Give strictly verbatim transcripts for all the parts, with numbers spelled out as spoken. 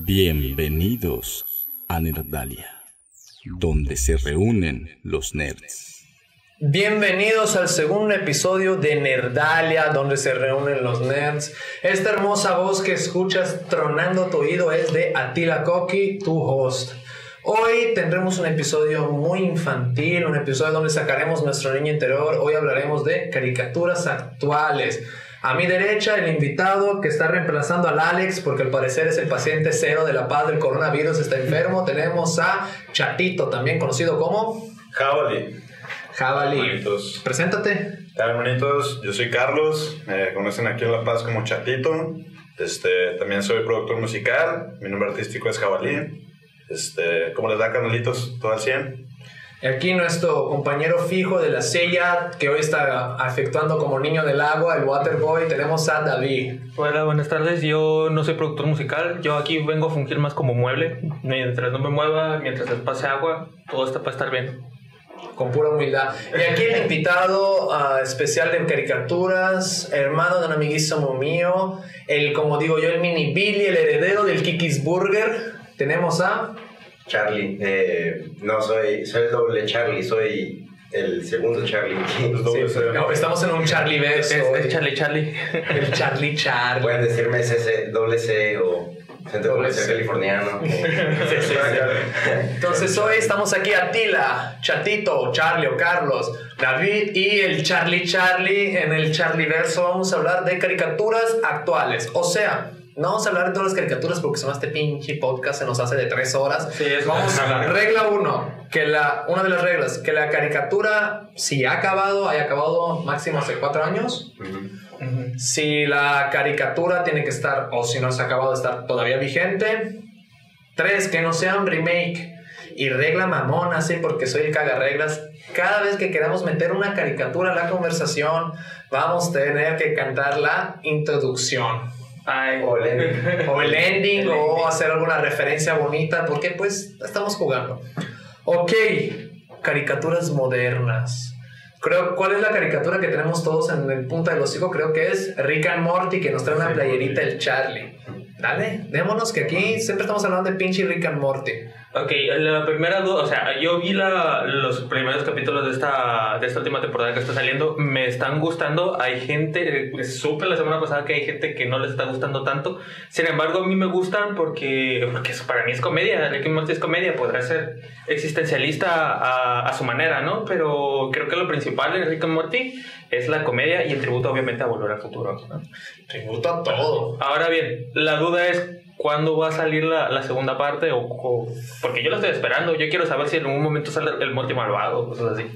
Bienvenidos a Nerdalia, donde se reúnen los nerds. Bienvenidos al segundo episodio de Nerdalia, donde se reúnen los nerds. Esta hermosa voz que escuchas tronando tu oído es de Attila Koki, tu host. Hoy tendremos un episodio muy infantil, un episodio donde sacaremos nuestro niño interior. Hoy hablaremos de caricaturas actuales. A mi derecha, el invitado que está reemplazando al Alex, porque al parecer es el paciente cero de la paz del coronavirus, está enfermo. Tenemos a Chatito, también conocido como... Jabalí. Jabalí. Bonitos. Preséntate. Tal, bonitos. Yo soy Carlos. Me conocen aquí en La Paz como Chatito. Este, también soy productor musical. Mi nombre artístico es Jabalí. Este, ¿cómo les da, canalitos? ¿Todo al cien? Aquí nuestro compañero fijo de la silla, que hoy está efectuando como niño del agua, el Waterboy, tenemos a David. Hola, buenas tardes. Yo no soy productor musical. Yo aquí vengo a fungir más como mueble. Mientras no me mueva, mientras les pase agua, todo está para estar bien. Con pura humildad. Y aquí el invitado uh, especial de caricaturas, hermano de un amiguísimo mío, el, como digo yo, el mini Billy, el heredero del Kiki's Burger. Tenemos a... Charlie. Eh, no, soy, soy el doble Charlie, soy el segundo Charlie. Sí, no, estamos en un Charlie verso. Es, es Charlie Charlie. El Charlie Charlie. Pueden decirme C C, doble C o Centro Comercial Californiano. Sí, sí, sí. Entonces hoy estamos aquí Attila, Chatito, Charlie o Carlos, David y el Charlie Charlie. En el Charlie verso vamos a hablar de caricaturas actuales. O sea, no vamos a hablar de todas las caricaturas porque son este pinche podcast se nos hace de tres horas. Sí, es vamos a hablar. Regla uno, que la, una de las reglas, que la caricatura, si ha acabado, haya acabado máximo hace cuatro años. Uh-huh. Uh-huh. Si la caricatura tiene que estar, o si no se ha acabado de estar todavía vigente. Tres, que no sea un remake. Y regla mamona, sí, porque soy el cagarreglas. Cada vez que queramos meter una caricatura a la conversación, vamos a tener que cantar la introducción. Ay. O el ending. O el ending, o hacer alguna referencia bonita, porque pues estamos jugando. Ok, caricaturas modernas. Creo, ¿cuál es la caricatura que tenemos todos en el punta del hocico? Creo que es Rick and Morty, que nos trae una sí, playerita el Charlie. Dale, démonos que aquí siempre estamos hablando de pinche Rick and Morty. Ok, la primera duda, o sea, yo vi la, los primeros capítulos de esta, de esta última temporada que está saliendo, me están gustando, hay gente, supe la semana pasada que hay gente que no les está gustando tanto, sin embargo a mí me gustan porque, porque para mí es comedia, Rick and Morty es comedia, podrá ser existencialista a, a su manera, ¿no? Pero creo que lo principal de Rick and Morty es la comedia y el tributo obviamente a Volver al Futuro, ¿no? Tributo a todo. Ahora bien, la duda es ¿cuándo va a salir la, la segunda parte? O, o, porque yo la estoy esperando. Yo quiero saber si en algún momento sale el Morty malvado o cosas así.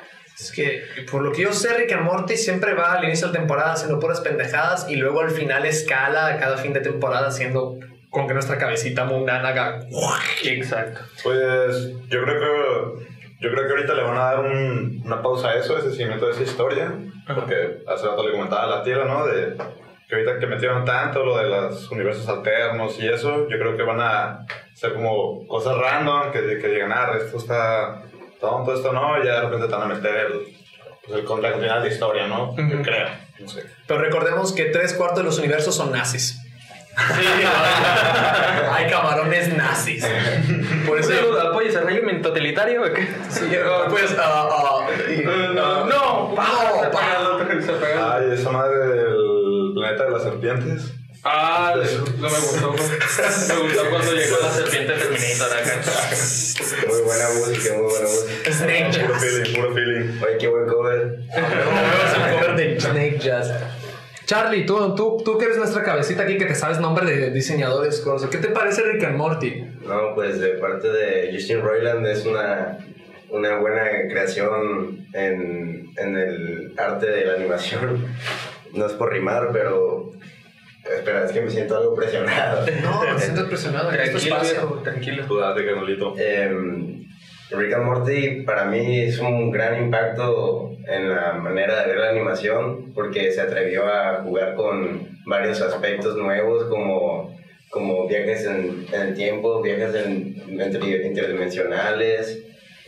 Es que, por lo que yo sé, Rick and Morty siempre va al inicio de temporada haciendo puras pendejadas y luego al final escala cada fin de temporada haciendo con que nuestra cabecita mundana haga... Exacto. Pues yo creo que yo creo que ahorita le van a dar un, una pausa a eso, ese seguimiento de esa historia. Ajá. Porque hace rato le comentaba a la tía, ¿no? De... que ahorita que metieron tanto lo de los universos alternos y eso, yo creo que van a ser como cosas random, que, que digan, ah, esto está tonto, esto no, y ya de repente te van a meter el, pues el contrato final de historia, ¿no? Uh-huh. Yo creo, no sé. Pero recordemos que tres cuartos de los universos son nazis. Sí, hay camarones nazis. Por eso yo apoyas el régimen totalitario. Sí, pues, uh, uh, y, uh, no, no, pago, pago. Ay, esa madre del planeta de las serpientes. Ah, no me gustó. Me gustó cuando llegó la serpiente Terminator acá. Muy buena música, muy buena música. Snake Jazz. Puro feeling, puro feeling. Oye, qué buen cover. Es el cover de Snake Jazz. Charlie, tú, tú, tú que eres nuestra cabecita aquí, que te sabes nombre de diseñadores, cosas. ¿Qué te parece Rick and Morty? No, pues de parte de Justin Roiland es una, una buena creación en, en el arte de la animación. No es por rimar, pero... Espera, es que me siento algo presionado. No, me siento presionado. Tranquilo, viejo, tranquilo. Tú date, canolito. Eh, Rick and Morty para mí es un gran impacto en la manera de ver la animación porque se atrevió a jugar con varios aspectos nuevos como, como viajes en, en el tiempo, viajes en, entre, interdimensionales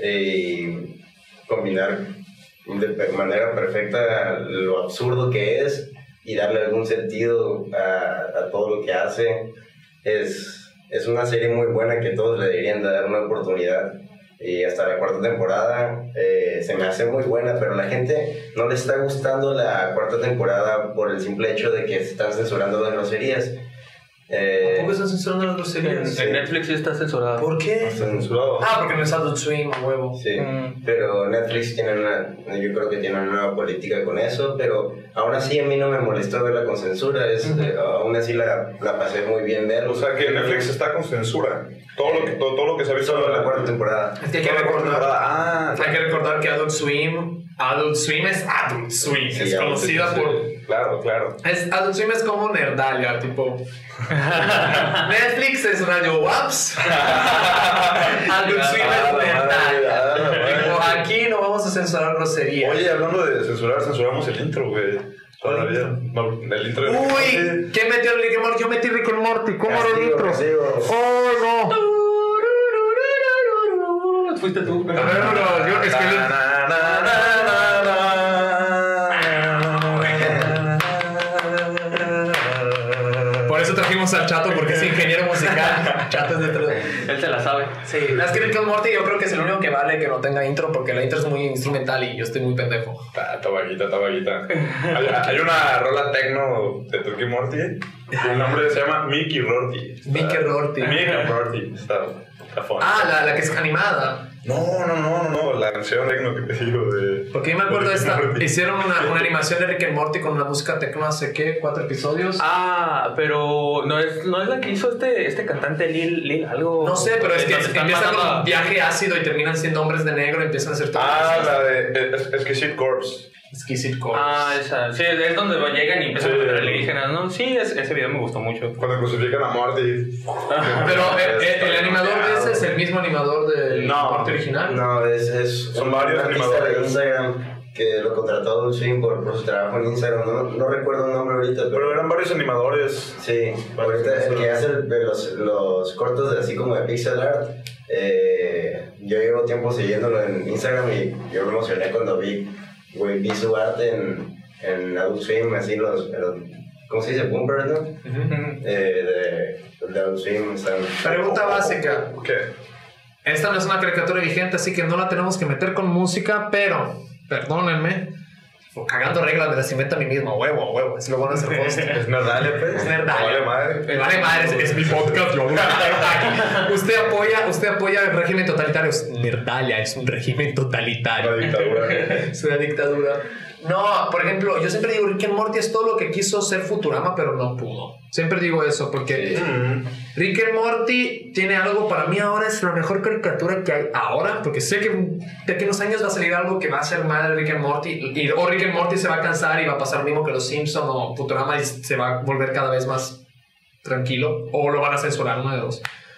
y combinar de manera perfecta lo absurdo que es y darle algún sentido a, a todo lo que hace. Es, es una serie muy buena que todos le deberían de dar una oportunidad. Y hasta la cuarta temporada eh, se me hace muy buena, pero la gente no le está gustando la cuarta temporada por el simple hecho de que se están censurando las groserías. Eh, ¿Por qué están censurando las groserías? En, en Netflix sí está censurado. ¿Por qué? Está censurado. Ah, porque no es Adult Swim, a huevo. Sí, Mm. pero Netflix tiene una, yo creo que tiene una nueva política con eso, pero aún así a mí no me molestó verla con censura, es, uh-huh. eh, aún así la, la pasé muy bien verla. O sea que Netflix está con censura, todo lo que, todo, todo lo que se ha visto solo la cuarta temporada. Es que hay que recordar, ah, hay que recordar que Adult Swim, Adult Swim es Adult Swim, sí, es conocida sí, sí, por... sí. Claro, claro. Es, Adult Swim es como Nerdalia, tipo... Netflix es Radio Waps. Adult Swim es Nerdalia. Tipo, aquí no vamos a censurar groserías. Oye, hablando de censurar, censuramos el intro, güey. Todavía. No, el intro de Uy, ¿qué metió Rick and Morty? Yo metí Rick and Morty. ¿Cómo era el intro? Castigo. Oh, no. Fuiste tú. A ver, no, yo, es que... Por eso trajimos al Chato, porque es ingeniero musical. Chato es dentro de... Él se la sabe. Sí, es que Rick and Morty yo creo que es el único que vale que no tenga intro, porque la intro es muy instrumental y yo estoy muy pendejo. Está, está vaguita, está vaguita. Hay, hay una rola tecno de Rick and Morty. El nombre se llama Mickey Rorty. Mickey Rorty. Mickey Rorty. Está, está fun. Ah, la, la que es animada. No, no, no, no, la canción tecno que te digo de... Porque yo me acuerdo de esta. Morty. Hicieron una, una animación de Rick and Morty con una música tecno hace, ¿qué? ¿Cuatro episodios? Ah, pero no es, no es la que hizo este, este cantante Lil, Lil algo. No sé, pero es que Donde están empieza con mandando un viaje ácido y terminan siendo hombres de negro y empiezan a hacer todo. Ah, la de es, Exquisite Corpse. Exquisite Corpse. Ah, esa. Sí, es donde llegan y empiezan Sí. a meter alienígenas, ¿no? Sí, es, ese video me gustó mucho. Cuando crucifican a Morty. Pero eh, eh, el animador de ese es el mismo animador del No. Morty original. No, es, es Son varios un artista animadores. de Instagram que lo contrató Adult Swim por, por su trabajo en Instagram. No, no recuerdo el nombre ahorita, pero... Pero eran varios animadores. Sí, ahorita el que hace el- los, los cortos de, así como de pixel art, eh, yo llevo tiempo siguiéndolo en Instagram y yo me emocioné cuando vi, güey, vi su arte en, en Adult Swim, así los, los ¿cómo se dice? Boomers, ¿no? Eh, de, de Adult Swim están... Pregunta básica. ¿Qué? Esta no es una caricatura vigente, así que no la tenemos que meter con música, pero, perdónenme, cagando reglas me las invento a mí mismo, huevo, huevo, es lo bueno de ser host. Es Nerdalia, pues. Es Nerdalia. Vale, madre. Vale, madre, es, es mi podcast, yo voy a estar aquí. Usted apoya, usted apoya el régimen totalitario. Nerdalia es un régimen totalitario. La dictadura. Es una dictadura. No, por ejemplo, yo siempre digo, Rick and Morty es todo lo que quiso ser Futurama, pero no pudo. Siempre digo eso, porque Rick and Morty tiene algo, para mí ahora es la mejor caricatura que hay ahora, porque sé que de aquí a unos años va a salir algo que va a ser mal Rick and Morty, y, o Rick and Morty se va a cansar y va a pasar lo mismo que los Simpsons o Futurama y se va a volver cada vez más tranquilo, o lo van a censurar, uno de dos.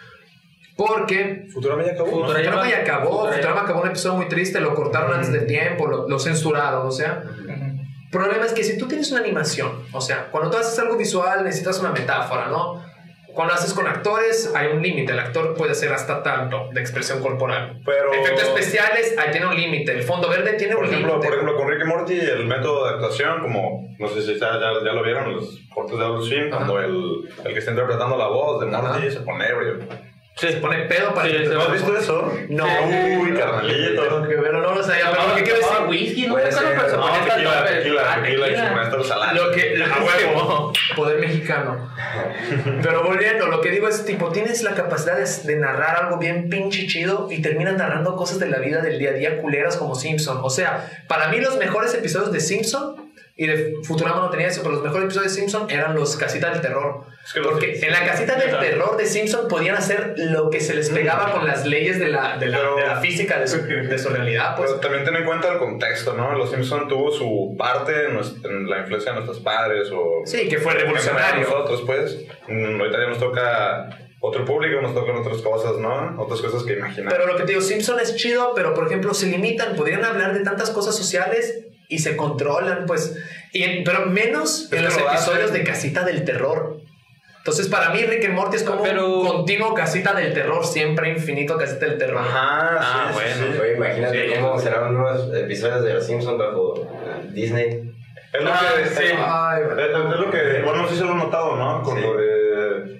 Porque Futurama ya acabó. Futurama- Futurama ya acabó, Futurama- Futurama acabó un episodio muy triste, lo cortaron antes del tiempo, lo, lo censuraron, o sea. El problema es que si tú tienes una animación, o sea, cuando tú haces algo visual necesitas una metáfora, ¿no? Cuando haces con actores hay un límite, el actor puede hacer hasta tanto de expresión corporal. Pero- Efectos especiales, ahí tiene un límite, el fondo verde tiene Por un ejemplo, límite. por ejemplo, con Rick y Morty, el método de actuación, como no sé si ya, ya, ya lo vieron, los cortos de Adult Swim, Ajá. cuando el, el que está interpretando la voz de Morty Ajá. se pone ebrio. Se pone pedo para Sí, que- se ¿No has visto eso? No. Uy, carnalito. Tengo que verlo, no lo sabía, pero lo que quiero decir, whisky, no Puede sé cuál ser. personaje No, está tequila, top, tequila, ah, tequila, y su maestro salado. Lo que, a huevo, poder mexicano. Pero volviendo, lo que digo es, tipo, tienes la capacidad de, de narrar algo bien pinche chido y terminas narrando cosas de la vida del día a día culeras como Simpson. O sea, para mí los mejores episodios de Simpson y de Futurama no tenía eso, pero los mejores episodios de Simpson eran los Casitas del Terror. Es que los- Porque en la Casita del Terror de Simpson podían hacer lo que se les pegaba con las leyes de la, de la, Pero- de la física, de su, de su realidad, pues. Pero también ten en cuenta el contexto, ¿no? Los Simpson tuvo su parte en, nuestra- en la influencia de nuestros padres o... Sí, que fue revolucionario. Nosotros, pues. Mm, ahorita ya nos toca otro público, nos tocan otras cosas, ¿no? Otras cosas que imaginar. Pero lo que te digo, Simpson es chido, pero por ejemplo se limitan, podrían hablar de tantas cosas sociales y se controlan, pues, y en- pero menos Es en que los lo episodios hacen. de Casita del Terror. Entonces para mí Rick and Morty es como Pero- un continuo Casita del Terror, siempre infinito Casita del Terror. Ajá, Ah, sí, bueno. sí, sí. Oye, imagínate Sí. cómo serán unos episodios de Los Simpsons bajo eh, Disney. Es lo Ah, que... sí. Ay, Es, es lo que... Bueno, sí se lo he notado, ¿no? Con Sí. lo de...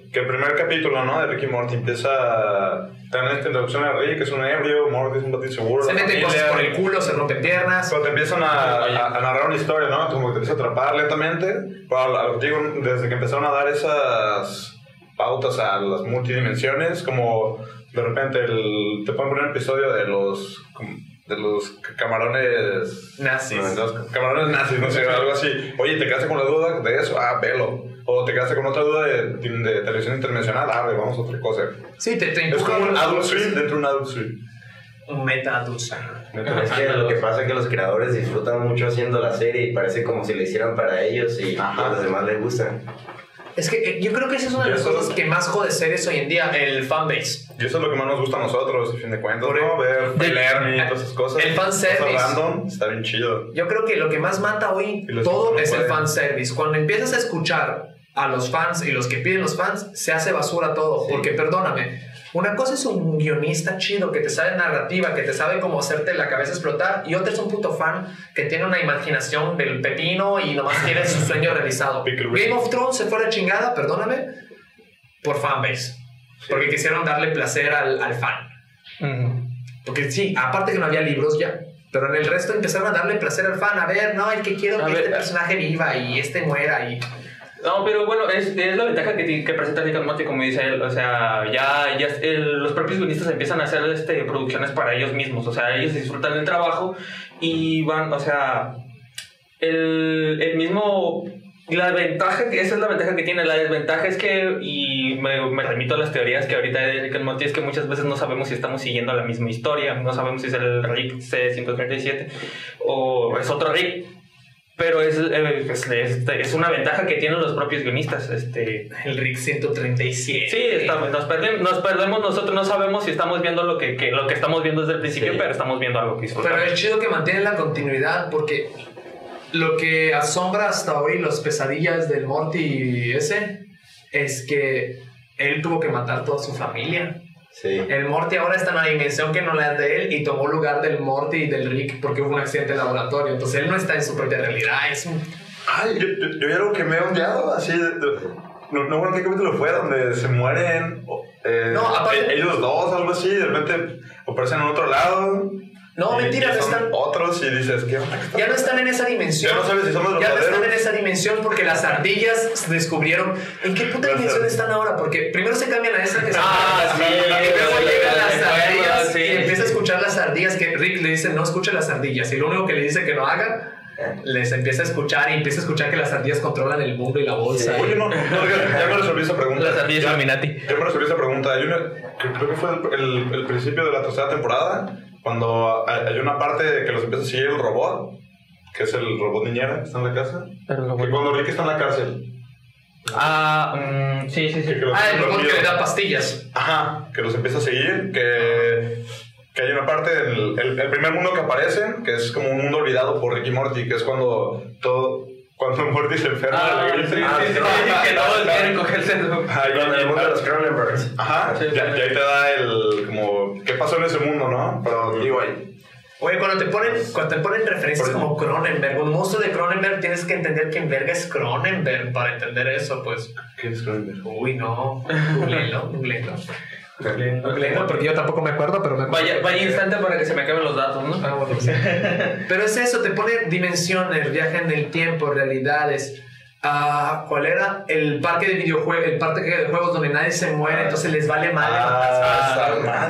que el primer capítulo, ¿no? De Rick y Morty empieza a tener esta introducción a Rick, que es un ebrio, Morty es un batir seguro. Se meten cosas por el culo, se rompen piernas. Cuando te empiezan a, a, a narrar una historia, ¿no? Como que te empieza a atrapar lentamente. Pero, digo, desde que empezaron a dar esas pautas a las multidimensiones, como de repente el, te pueden poner un episodio de los... de los camarones nazis. Los camarones nazis, no sé, algo así. Oye, ¿te quedaste con la duda de eso? Ah, velo. O te quedaste con otra duda de, de, de televisión internacional. Ah, vamos a otra cosa. Sí, te, te es como un Adult Swim dentro de un Adult Swim. Un meta Adult Swim. Es que lo que pasa es que los creadores disfrutan mucho haciendo la serie y parece como si la hicieran para ellos y a los demás les gustan. Es que yo creo que esa es una de las cosas que más jode series hoy en día, el fanbase. Y eso es lo que más nos gusta a nosotros, a fin de cuentas, ¿no? Ver, leer y todas esas cosas. El fanservice. Random, está bien chido. Yo creo que lo que más mata hoy todo no es pueden. el fanservice. Cuando empiezas a escuchar a los fans y los que piden los fans, se hace basura todo. Sí. Porque, perdóname, una cosa es un guionista chido que te sabe narrativa, que te sabe cómo hacerte la cabeza explotar, y otra es un puto fan que tiene una imaginación del pepino y nomás quiere su sueño realizado. Game of Thrones se fue a la chingada, perdóname, por fanbase. Sí. Porque quisieron darle placer al, al fan. Uh-huh. Porque sí, aparte que no había libros ya, pero en el resto empezaron a darle placer al fan. A ver, no, el que quiero que este personaje viva y este muera y... No, pero bueno, es, es la ventaja que, que presenta Rick and Morty, como dice él. O sea, ya, ya el, los propios guionistas empiezan a hacer este, producciones para ellos mismos. O sea, ellos disfrutan del trabajo y van, o sea, el, el mismo... La ventaja, esa es la ventaja que tiene. La desventaja es que, y me, me remito a las teorías que ahorita hay de Rick and Morty, es que muchas veces no sabemos si estamos siguiendo la misma historia. No sabemos si es el Rick C ciento treinta y siete o es otro Rick. Pero es, es, es, es una ventaja que tienen los propios guionistas. Este, el Rick ciento treinta y siete. Sí, estamos, nos, perdemos, nos perdemos nosotros, no sabemos si estamos viendo lo que, que, lo que estamos viendo desde el principio, sí. Pero estamos viendo algo que disfrutamos. Pero es chido que mantienen la continuidad, porque lo que asombra hasta hoy los pesadillas del Morty ese es que él tuvo que matar toda su familia. Sí. El Morty ahora está en una dimensión que no la es de él y tomó lugar del Morty y del Rick porque hubo un accidente en laboratorio. Entonces él no está en su propia realidad. Es un... Ay, yo, yo, yo ya lo que me he ondeado así. De, de, no, no, bueno, ¿qué capítulo fue? Donde se mueren eh, no, aparte, ellos dos, algo así. De repente aparecen en otro lado. No, mentira, no están. Otros y dices, ¿qué onda? Ya no están en esa dimensión. Ya no sabes si somos los Ya no verdaderos. están en esa dimensión porque las ardillas descubrieron. ¿En qué puta dimensión están ahora? Porque primero se cambian a esa que se. Ah, sí. Y luego llegan las ardillas sí. y empieza a escuchar las ardillas. Que Rick le dice, no escuche las ardillas. Y lo único que le dice que no haga, les empieza a escuchar y empieza a escuchar que las ardillas controlan el mundo y la bolsa. Sí. Oye, no, no, ya me resolví esa pregunta. Las ardillas Illuminati. Ya me resolví esa pregunta. Hay una, creo que fue el, el, el principio de la tercera temporada. Cuando hay una parte que los empieza a seguir el robot, que es el robot niñera que está en la casa. Que cuando Rick está en la cárcel. Ah, um, sí, sí, sí. Que, que ah, el robot que le da pastillas. Ajá, que los empieza a seguir, que, que hay una parte del el, el primer mundo que aparecen, que es como un mundo olvidado por Rick y Morty, que es cuando todo... Cuando Morty se enferma ah, de la gripe. Sí, Ah, sí, sí, sí, que todos quieren cogerse. Ahí en el mundo de los Cronenbergs. Ajá, sí, y, y ahí te da el, como, ¿qué pasó en ese mundo, no? Pero digo ahí. Oye, cuando te ponen, cuando te ponen referencias como Cronenberg, un monstruo de Cronenberg, tienes que entender que en verga es Cronenberg para entender eso, pues. ¿Qué es Cronenberg? Uy, no. Googleenlo, googleenlo. Googleenlo, porque yo tampoco me acuerdo, pero me acuerdo. Vaya, vaya instante para que se me acaben los datos, ¿no? Ah, bueno, sí. Pero es eso, te pone dimensiones, viaje en el tiempo, realidades. Uh, ¿Cuál era? El parque de videojuegos, el parque de juegos donde nadie se muere, entonces les vale madre. Ah,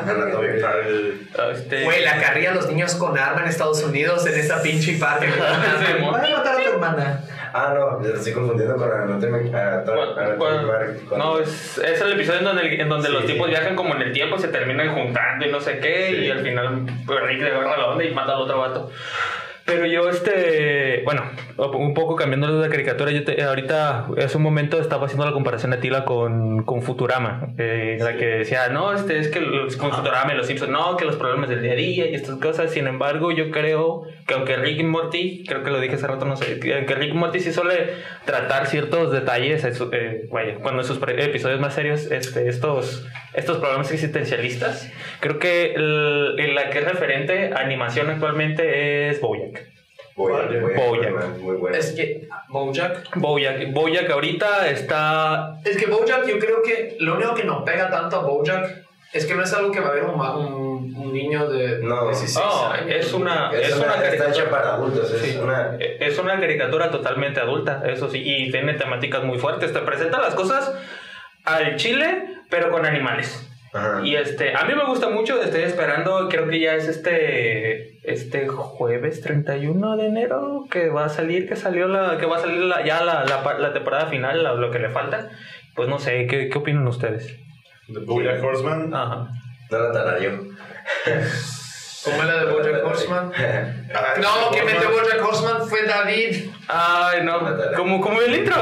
Güey, la carrilla a los niños con arma en Estados Unidos en esa pinche parque. Van a matar a tu hermana. Ah, no, yo estoy confundiendo con Anatomy Park. No, es, es el episodio en donde, en donde sí, los tipos viajan como en el tiempo y se terminan juntando y no sé qué, sí. Y al final pues, Rick le agarra la onda y mata al otro vato. Pero yo, este, bueno, un poco cambiando de caricatura, yo te, ahorita, hace un momento estaba haciendo la comparación de Tila con, con Futurama, eh, la que decía, no, este, es que los, con Futurama y los Simpsons, no, que los problemas del día a día y estas cosas. Sin embargo, yo creo que aunque Rick y Morty, creo que lo dije hace rato, no sé, que aunque Rick y Morty sí suele tratar ciertos detalles, eh, vaya, cuando en sus episodios más serios, este, estos, estos problemas existencialistas, creo que el, la que es referente a animación actualmente es BoJack. Bojack, Bojack. muy bueno. Es que Bojack. Bojack, Bojack ahorita está... Es que Bojack, yo creo que lo único que nos pega tanto a Bojack es que no es algo que va a ver un, un, un niño de No. dieciséis Oh, años. es una, Es, es una, una está caricatura. hecha para adultos, es Sí. una... Es una caricatura totalmente adulta, eso sí, y tiene temáticas muy fuertes. Te presenta las cosas al chile, pero con animales. Ajá. Y este, a mí me gusta mucho, estoy esperando, creo que ya es este este jueves treinta y uno de enero que va a salir, que salió la que va a salir la, ya la, la, la temporada final, la, lo que le falta. Pues no sé, ¿qué, qué opinan ustedes? The BoJack Horseman. Ajá. No la tarareó. ¿Cómo es la de Bojack Horseman? No, quien metió Bojack Horseman fue David. Ay, no, como, como el intro.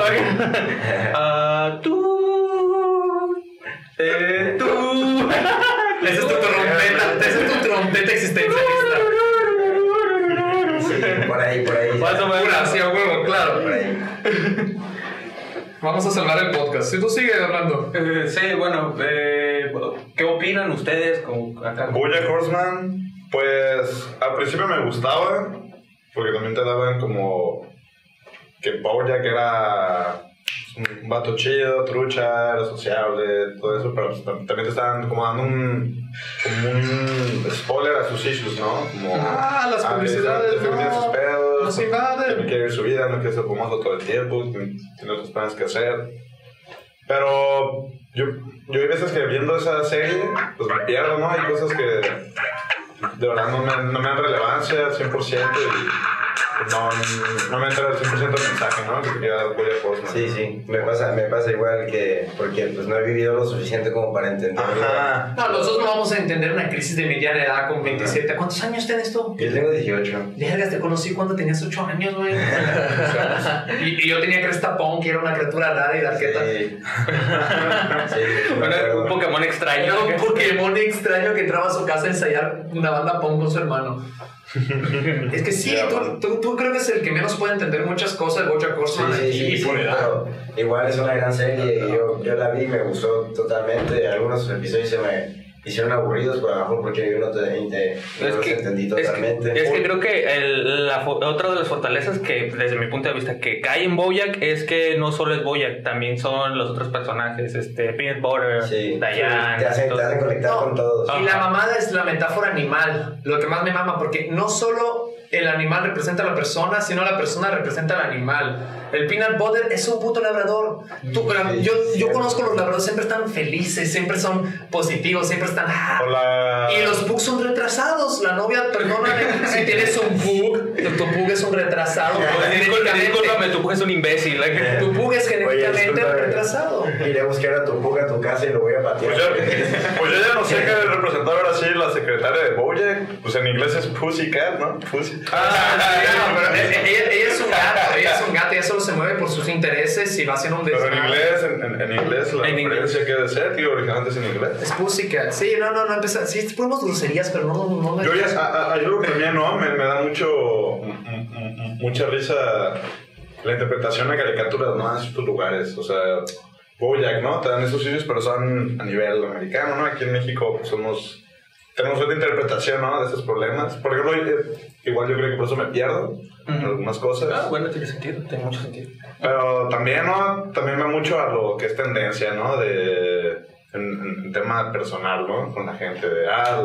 Ah, tú, eh, tú. Esa es tu trompeta, esa es tu trompeta existencialista. Sí, por ahí, por ahí. Más o menos. Pura, sí, a huevo, claro. Por ahí. Vamos a salvar el podcast. Si tú sigues hablando. Eh, sí, bueno, eh, ¿qué opinan ustedes con acá? BoJack Horseman, pues al principio me gustaba, porque también te daban como que BoJack era un vato chido, trucha, era sociable, todo eso, pero pues, también te estaban como dando un, como un spoiler a sus issues, ¿no? Como, Ah, las publicidades, que tiene sus no, pedos, nos invaden. que no quiere vivir su vida, no quiere ser famoso todo el tiempo, tiene tiene otros planes que hacer. Pero yo, yo hay veces que viendo esa serie, pues me pierdo, ¿no? Hay cosas que de verdad no me, no me dan relevancia al cien por ciento y pues, no, no me entra al cien por ciento el mensaje, ¿no? Que quería dar BoJack Horseman. Sí, sí, me pasa, me pasa igual que... Porque pues no he vivido lo suficiente como para entender. Ajá. No, nosotros no vamos a entender una crisis de mediana edad con veintisiete. ¿Cuántos años tienes tú? Yo tengo dieciocho. Vergas, te conocí cuando tenías ocho años, güey. y, y yo tenía Cresta Pong, que era una criatura rara y darqueta. Sí. Sí, me Bueno, acuerdo. un Pokémon extraño. Era un Pokémon extraño que entraba a su casa a ensayar una banda Pong con su hermano. Es que sí, Ya, tú, bueno. tú, tú creo que es el que menos puede entender muchas cosas de BoJack Horseman Sí, sí, y sí, por sí, edad. pero igual es una gran serie y yo, yo la vi y me gustó totalmente. Algunos episodios se me hicieron aburridos, pero a lo mejor porque yo no, te, te, no Es los que, entendí es, que, totalmente. es que creo que el, la, fo- otra de las fortalezas que desde mi punto de vista que cae en BoJack es que no solo es BoJack, también son los otros personajes, este Peanut Butter, Sí, Diane, te hacen, todo. te hacen conectar No. con todos. Ah. Y la mamada es la metáfora animal, lo que más me mama, porque no solo el animal representa a la persona, sino la persona representa al animal. El peanut butter es un puto labrador. Tú, Sí, yo, sí, yo sí. conozco los labradores, siempre están felices, siempre son positivos, siempre están... ah. Hola. Y los pugs son retrasados. La novia, perdóname, si tienes un pug, tu, tu pug es un retrasado. Oye, disculpa- Genéticamente. discúlpame, tu es un imbécil. ¿eh? Tu pug es genéticamente discúlpame. retrasado. Iré a buscar a tu puga a tu casa y lo voy a patear. Pues yo, pues yo ya no sé qué representó ahora sí la secretaria de BoJack. Pues en inglés es Pussycat, ¿no? Pussy. Ah, no, pero ella, ella- ella es un gato, ella es un gato, ella solo se mueve por sus intereses y va haciendo un Pero en desmadre. inglés, en, en, en inglés, la En referencia que debe ser, tío, originalmente es en inglés. Es Pussycat. Sí, no, no, no empezar. Sí, ponemos groserías, pero no, no. no Yo ya, a, a, yo creo que también, ¿no? Me, me da mucho, m- m- m- mucha risa la interpretación de caricaturas, ¿no? En ciertos lugares, o sea, BoJack, ¿no? Te dan esos sitios, pero son a nivel americano, ¿no? Aquí en México pues, somos... Tenemos otra interpretación, ¿no? De esos problemas. Por ejemplo, eh, igual yo creo que por eso me pierdo en algunas cosas. Ah, bueno, tiene sentido, tiene mucho sentido. Pero también, ¿no? También va mucho a lo que es tendencia, ¿no? De... En, en tema personal, ¿no? Con la gente de... Ah,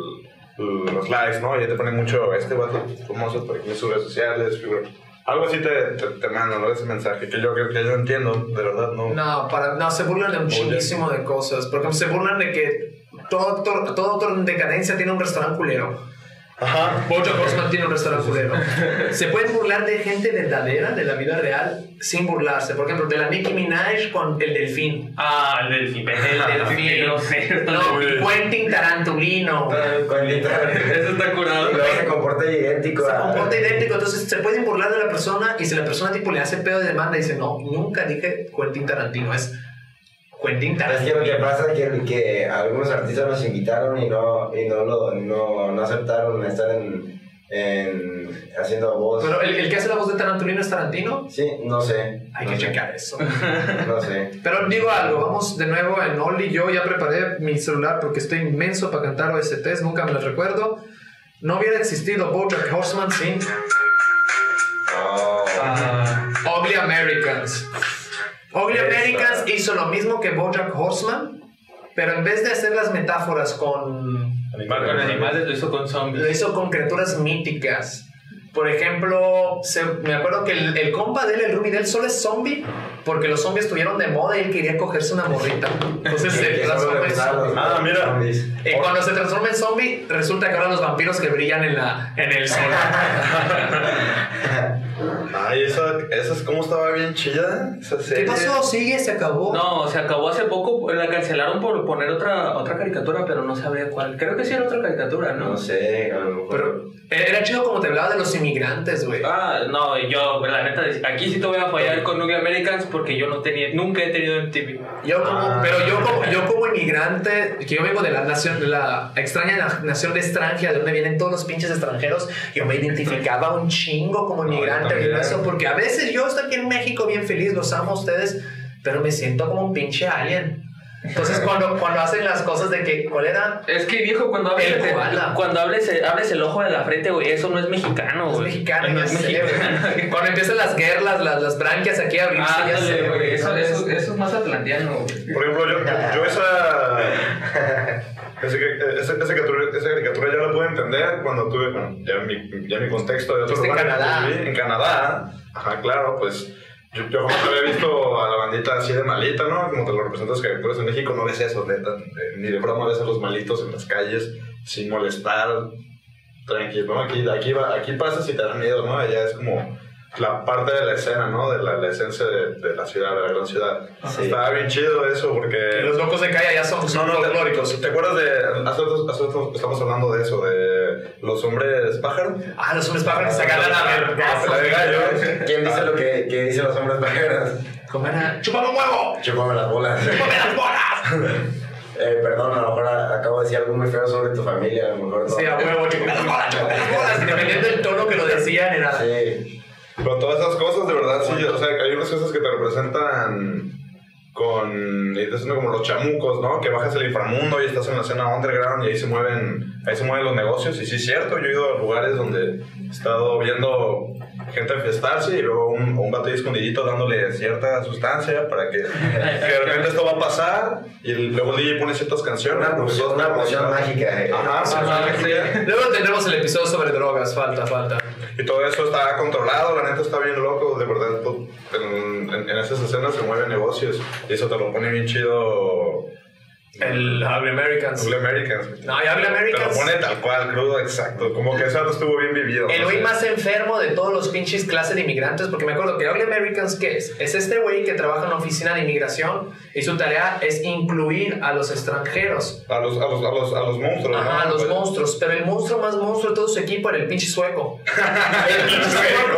el- los likes, ¿no? Ya te ponen mucho... Este vato famoso por aquí en sus redes sociales, figura. Algo así te, te, te mandan, ¿no? Ese mensaje que yo, que, que yo entiendo, de verdad, ¿no? No, para, no, se burlan de un chinguísimo de cosas. Por ejemplo, se burlan de que todo actor, todo actor en decadencia tiene un restaurante culero. Ajá. BoJack Horseman tiene un restaurante culero. Se pueden burlar de gente verdadera, de la vida real, sin burlarse. Por ejemplo, de la Nicki Minaj con el delfín. Ah, el delfín. El delfín. No sé. No, muy bien. Quentin Tarantulino. Con literal. Eso está curado. Y luego se comporta idéntico Se a... comporta idéntico, entonces se pueden burlar de la persona y si la persona tipo le hace pedo de demanda y dice, no, nunca dije Quentin Tarantino, es Quentin Es que Tarantino. lo que pasa es que, que algunos artistas los invitaron y no, y no, lo, no, no aceptaron estar en, en haciendo voz. Pero el, el que hace la voz de Tarantulino es Tarantino. Sí, no sé. Hay no que sé, checar eso. No sé. Pero digo algo, vamos de nuevo en Only. Yo ya preparé mi celular porque estoy inmenso para cantar O S Ts, nunca me las recuerdo. No hubiera existido BoJack Horseman sin... Oh. Uh, Ugly Americans. Ugly Esa. Americans hizo lo mismo que BoJack Horseman, pero en vez de hacer las metáforas con... Con animales lo hizo con zombies. Lo hizo con criaturas míticas. Por ejemplo, se, me acuerdo que el, el compa de él, el Ruby de él, solo es zombie porque los zombies estuvieron de moda y él quería cogerse una morrita. Entonces se transforma en zombie. Ah, mira. Y cuando se transforma en zombie, resulta que ahora los vampiros que brillan en, la, en el sol. Ay, esa, esa es como estaba bien chida. Esa ¿Qué serie. pasó? ¿Sigue? ¿Se acabó? No, se acabó hace poco, la cancelaron por poner otra otra caricatura, pero no sabía cuál. Creo que sí era otra caricatura, ¿no? No sé, a lo mejor. Pero era chido como te hablaba de los inmigrantes, güey. Ah, no, yo, la neta, aquí sí te voy a fallar con Ugly Americans porque yo no tenía, nunca he tenido M T V. Yo como, Ah. pero yo como, yo como inmigrante, que yo vengo de la nación, de la extraña na- nación de extranjera, de donde vienen todos los pinches extranjeros, yo me identificaba un chingo como inmigrante, también. viendo eso, porque a veces yo estoy aquí en México bien feliz, los amo a ustedes, pero me siento como un pinche alien. Entonces cuando, cuando hacen las cosas de que, ¿cuál era? Es que, viejo, cuando hables, El te- koala. cuando hables, abres el ojo de la frente, güey, eso no es mexicano, Es güey. mexicano, no ya es sé, mexicano. güey. Cuando empiezan las guerras, las, las branquias aquí a abrirse, ya sé, Ándale, güey, eso, ¿no? eso, eso es más atlanteano, güey. Por ejemplo, yo, yo, yo esa, esa, esa, esa, caricatura, esa caricatura ya la pude entender cuando tuve, bueno, ya mi, ya mi contexto de otro ¿Viste en lugar. Canadá? Viví En Canadá, ajá, claro, pues yo, yo como que había visto a la bandita así de malita, ¿no? Como te lo representas caricaturas en México, no ves eso, neta, eh, ni de broma ves a los malitos en las calles sin molestar, tranquilo, ¿no? Aquí, aquí, va, aquí pasas y te dan miedo, ¿no? Allá es como la parte de la escena, ¿no? De la, la esencia de, de la ciudad, de la gran ciudad. Sí. Estaba bien chido eso porque... Y los locos de calle ya son, son No, no, te, folclóricos. ¿te acuerdas de... Hace otros, hace otros estamos hablando de eso, de los hombres pájaro? Ah, los hombres pájaros se agarran a ver. La de gallo. ¿Quién dice lo que, que dicen los hombres pájaros? ¿Cómo era? ¡Chúpame un huevo! Chúpame las bolas. ¡Chúpame las bolas! Eh, perdón, a lo mejor a- acabo de decir algo muy feo sobre tu familia, a lo mejor no. Sí, a huevo, chúpame las bolas, chúpame las bolas. Independiente del tono que lo decían, era... Sí. Pero todas esas cosas, de verdad, sí, o sea, que hay unas cosas que te representan con, y te hacen como los chamucos, ¿no? Que bajas el inframundo y estás en la escena underground y ahí se mueven, ahí se mueven los negocios. Y sí es cierto, yo he ido a lugares donde he estado viendo gente enfiestarse y luego un, un vato ahí escondidito dándole cierta sustancia para que, que de repente esto va a pasar y luego el D J pone ciertas canciones. Una poción, una poción mágica. eh. Ajá, sí, Ajá, sí, sí. sí. Luego tendremos el episodio sobre drogas, falta, falta. Y todo eso está controlado, la neta está bien loco, de verdad, pues, en, en, en esas escenas se mueven negocios y eso te lo pone bien chido. El Ugly Americans. Ugly Americans. No, y Ugly Te lo Americans. pone tal cual, crudo, exacto. Como que eso estuvo bien vivido. El no güey sé. más enfermo de todos los pinches clases de inmigrantes, porque me acuerdo que Ugly Americans, ¿qué es? Es este güey que trabaja en la oficina de inmigración y su tarea es incluir a los extranjeros. A los, a los, a los, a los monstruos. Ajá, ¿no? a los Pues, monstruos. Pero el monstruo más monstruo de todo su equipo era el pinche sueco. El pinche sueco.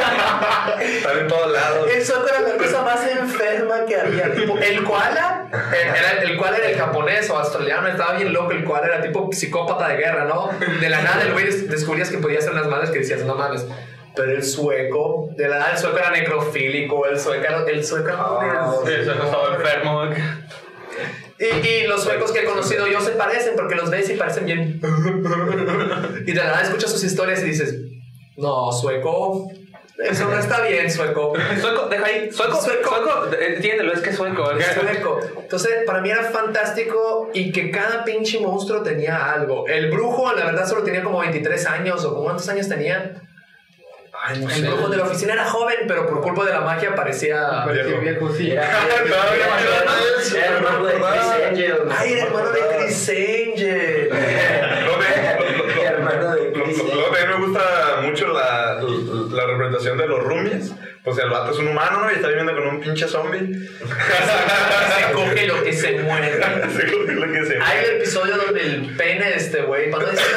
Están en todos lados. El sueco era la cosa más enferma que había. Tipo, el koala, eh, era, el koala era el japonés o australiano, estaba bien loco. El koala era tipo psicópata de guerra, ¿no? De la nada el güey des- descubrías que podía hacer unas madres que decías, no mames. Pero el sueco, de la nada el sueco era necrofílico, el sueco era... El sueco era Oh, Sí, eso no estaba enfermo, güey. y, y los suecos que he conocido yo se parecen porque los ves y parecen bien. Y de la nada escuchas sus historias y dices, no, sueco, eso no está bien, sueco. Sueco, deja ahí. Sueco, Sueco. sueco, entiéndelo, es que es sueco. ¿ok? Sueco. Entonces, para mí era fantástico y que cada pinche monstruo tenía algo. El brujo, la verdad, solo tenía como veintitrés años o como cuántos años tenía. Ay, no El sé. brujo de la oficina era joven, pero por culpa de la magia parecía... Viejo. Viejo, sí. Era era hermano de Chris Angel. ¡Ay, el hermano de Chris Angel! Lo de- lo- lo- Hermano de lo- Chris lo- lo de- me gusta mucho la, la representación de los roomies. Pues el vato es un humano, ¿no? Y está viviendo con un pinche zombie. Se coge lo que se muere. Seguro que es lo que se Hay el episodio donde el pene de este güey, cuando dice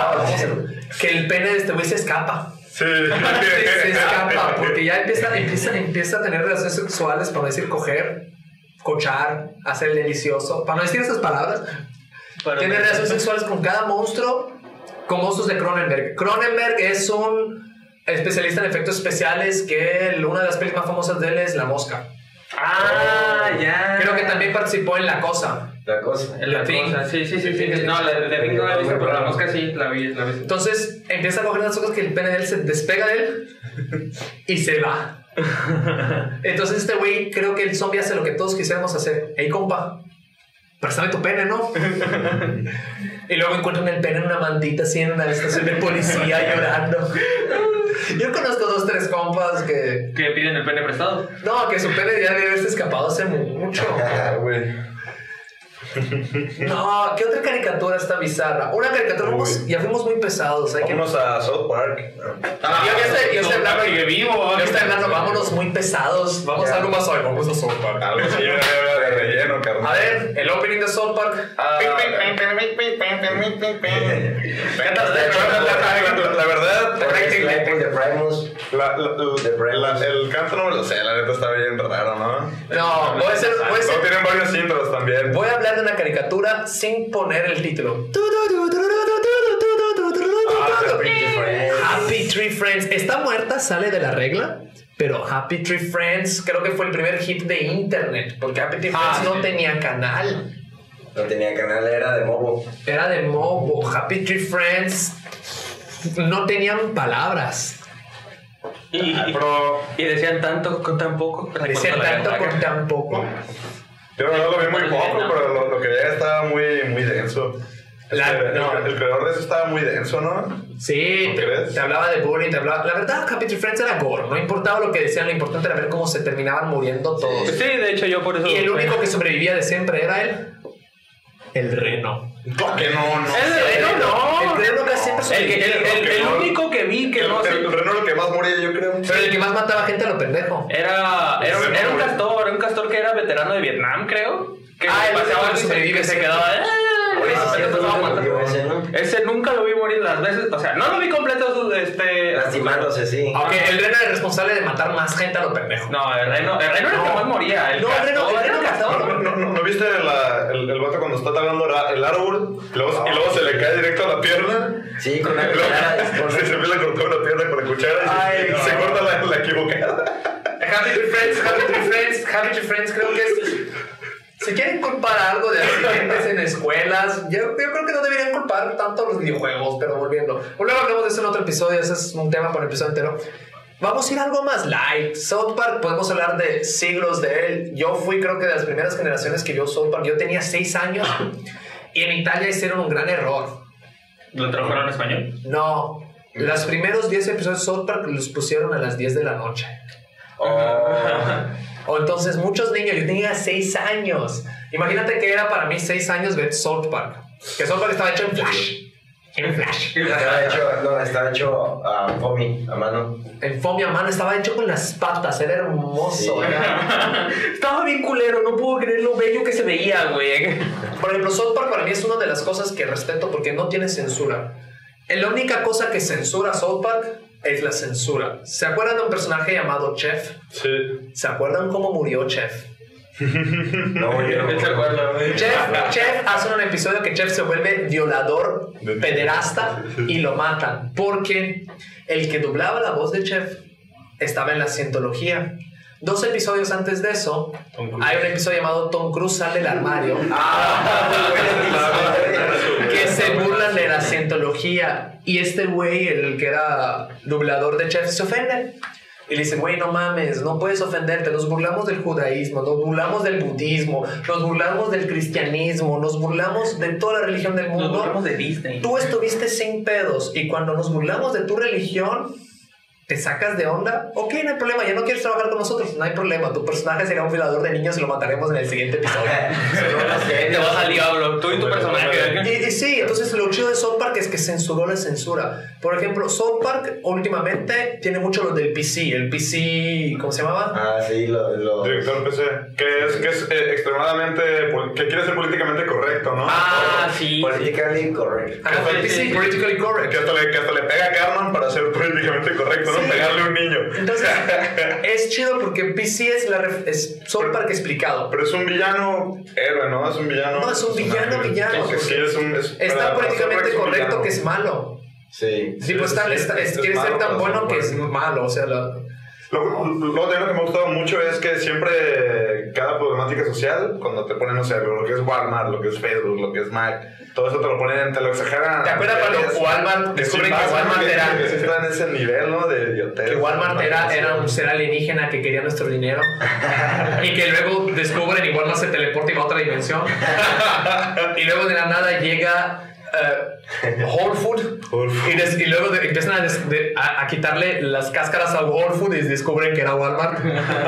que el pene de este güey se escapa. Sí. Se escapa porque ya empieza, empieza, empieza a tener relaciones sexuales, para no decir coger, cochar, hacer el delicioso, para no decir esas palabras. Pero- Tiene relaciones sexuales con cada monstruo, con monstruos de Cronenberg. Cronenberg es un especialista en efectos especiales que el- una de las películas más famosas de él es La Mosca. Ah, ya. Creo que también participó en La Cosa. La cosa. La Thing. cosa, sí, sí, sí, sí. No, la de Ring no la he visto, pero la mosca sí, la vi, la vi. Entonces empieza a coger las cosas que el pene de él se despega de él y se va. Entonces este güey, creo que el zombie hace lo que todos quisiéramos hacer. Hey, compa, préstame tu pene, ¿no? Y luego encuentran el pene en una mandita así en una estación de policía llorando. Yo conozco dos, tres compas que... ¿Que piden el pene prestado? No, que su pene ya debe haberse escapado hace mucho. güey. No, ¿qué otra caricatura está bizarra? Una caricatura, vamos, ya fuimos muy pesados. Hay que... Vámonos a South Park. Ah, yo ya estoy, yo estoy hablando, que vivo. yo estoy hablando, vámonos muy pesados. Vamos Ya. a algo más hoy, vamos a South Park. Algo así de relleno, carnal. A ver, el opening de South Park. Ah, la, la verdad, Slapping the Primus. la, la, la, el canto no me lo sé, la neta está bien raro, ¿no? No, voy a hacer, voy a hacer- No, tienen varios intros también. voy a hablar de una caricatura sin poner el título. Ah, Happy Tree Friends. Happy Tree Friends. Está muerta, sale de la regla. Pero Happy Tree Friends creo que fue el primer hit de internet. Porque Happy Tree Friends Ah, no sí. tenía canal. No tenía canal, era de Mobo. Era de Mobo. Happy Tree Friends no tenían palabras. Y, Ah, pero y decían tanto con tan poco. Decían tanto con tan poco. yo no lo vi muy poco, pero lo, lo que ya estaba muy, muy denso. La- Este, el, no. el creador de eso estaba muy denso, ¿no? Sí, ¿No te, crees? te hablaba de bullying, te hablaba... La verdad, Happy Tree Friends era gore. No importaba lo que decían, lo importante era ver cómo se terminaban muriendo todos. Sí, de hecho yo por eso... Y el único que sobrevivía de siempre era él. El reno. ¿Por qué no? no El reno no. El reno casi siempre El, que- el, sobrevivía. el- el único que vi que el, no el, sé... el reno lo que más moría, yo creo. Pero el que más mataba gente a lo pendejo. Era, era, un, era un castor, era un castor que era veterano de Vietnam, creo. Que Ah, el paseaba único que y se- sobrevive, que se sí. quedaba... "Ah", Oye, y sí, se cierto, estaba nunca matando. murió ese, ¿no? Ese nunca lo vi morir las veces, o sea, no lo vi completo, este... Lastimándose, sí. Aunque el reno era el responsable de matar más gente a lo pendejo. No, el reno, el reno era el que No. más moría. El No, el reno- castor el reno era cazaba. ¿No, no, no, ¿no viste la, el, el vato cuando está talando la- el árbol y luego, y luego se le cae directo a la pierna? Sí, con la Y luego cuchara. se, se empieza a cortar la pierna con la cuchara y se- Ay, se, no. corta la, la equivocada. Happy Tree Friends, Happy Tree Friends, Happy Tree Friends, creo que es... Si quieren culpar algo de accidentes en escuelas, yo, yo creo que no deberían culpar tanto los videojuegos, pero volviendo. Luego hablamos de eso en otro episodio, ese es un tema para el episodio entero. Vamos a ir a algo más light. South Park, podemos hablar de siglos de él. Yo fui, creo que de las primeras generaciones que vio South Park. Yo tenía seis años y en Italia hicieron un gran error. ¿Lo tradujeron en español? No, los primeros diez episodios de South Park los pusieron a las diez de la noche. O entonces muchos niños, yo tenía seis años. Imagínate que era para mí seis años ver South Park. Que South Park estaba hecho en Flash. En Flash. Estaba hecho, no, estaba hecho a foamy, a mano. En foamy a mano, estaba hecho con las patas, era hermoso. Sí. Era... Estaba bien culero, no puedo creer lo bello que se veía, güey. Por ejemplo, South Park para mí es una de las cosas que respeto porque no tiene censura. La única cosa que censura South Park es la censura. ¿Se acuerdan de un personaje llamado Chef? Sí. ¿Se acuerdan cómo murió Chef? No, yo no. ¿Te acuerdas, güey? Chef, Chef hace un episodio que Chef se vuelve violador, pederasta y lo matan porque el que doblaba la voz de Chef estaba en la cientología. Dos episodios antes de eso hay un episodio llamado Tom Cruise sale del armario que se burlan de la cientología y este güey, el que era doblador de Chef, se ofende. Y le dicen, güey, no mames, no puedes ofenderte. Nos burlamos del judaísmo, nos burlamos del budismo, nos burlamos del cristianismo, nos burlamos de toda la religión del Nos mundo. burlamos de Disney. Tú estuviste sin pedos y cuando nos burlamos de tu religión, te sacas de onda. Ok, no hay problema, ya no quieres trabajar con nosotros. No hay problema, tu personaje será un violador de niños y lo mataremos en el siguiente episodio. Te vas al diablo, tú y tu personaje. Y, y sí, entonces lo chido de South Park es que censuró la censura. Por ejemplo, South Park últimamente tiene mucho lo del P C. El P C, ¿cómo se llamaba? Ah, sí, lo. lo... Director P C. Que es, que es eh, extremadamente. pol- que quiere ser políticamente correcto, ¿no? Ah, sí. Politically correct. Ah, el P C, sí, sí. politically correct. Que hasta, le, que hasta le pega a Carmen para ser políticamente correcto, ¿no? Sí. Pegarle a un niño. Entonces, es chido porque P C es, la ref- es South Park explicado. Pero es un villano héroe, ¿no? Es un villano. No, es un villano, villano, Sí, sí, es un. Es, Está para- para políticamente ser un correcto villano. que es malo. Sí. Sí, pues sí, está, sí, está- es- es- es quiere ser malo tan para bueno South que Park. es malo. O sea, la- Lo, lo, lo también que me ha gustado mucho es que siempre de cada problemática social, cuando te ponen, no sé, lo que es Walmart, lo que es Facebook, lo que es Mac, todo eso te lo ponen, te lo exageran. ¿Te acuerdas cuando Walmart descubren que Walmart era... Que sí está en ese nivel, ¿no? De idiotez. Que Walmart era, era un ser alienígena que quería nuestro dinero. Y que luego descubren y Walmart se teleporta y va a otra dimensión. Y luego de la nada llega... Uh, Whole Food, Whole Food. Y, des, y luego de, empiezan a, des, de, a, a quitarle las cáscaras a Whole Food y descubren que era Walmart.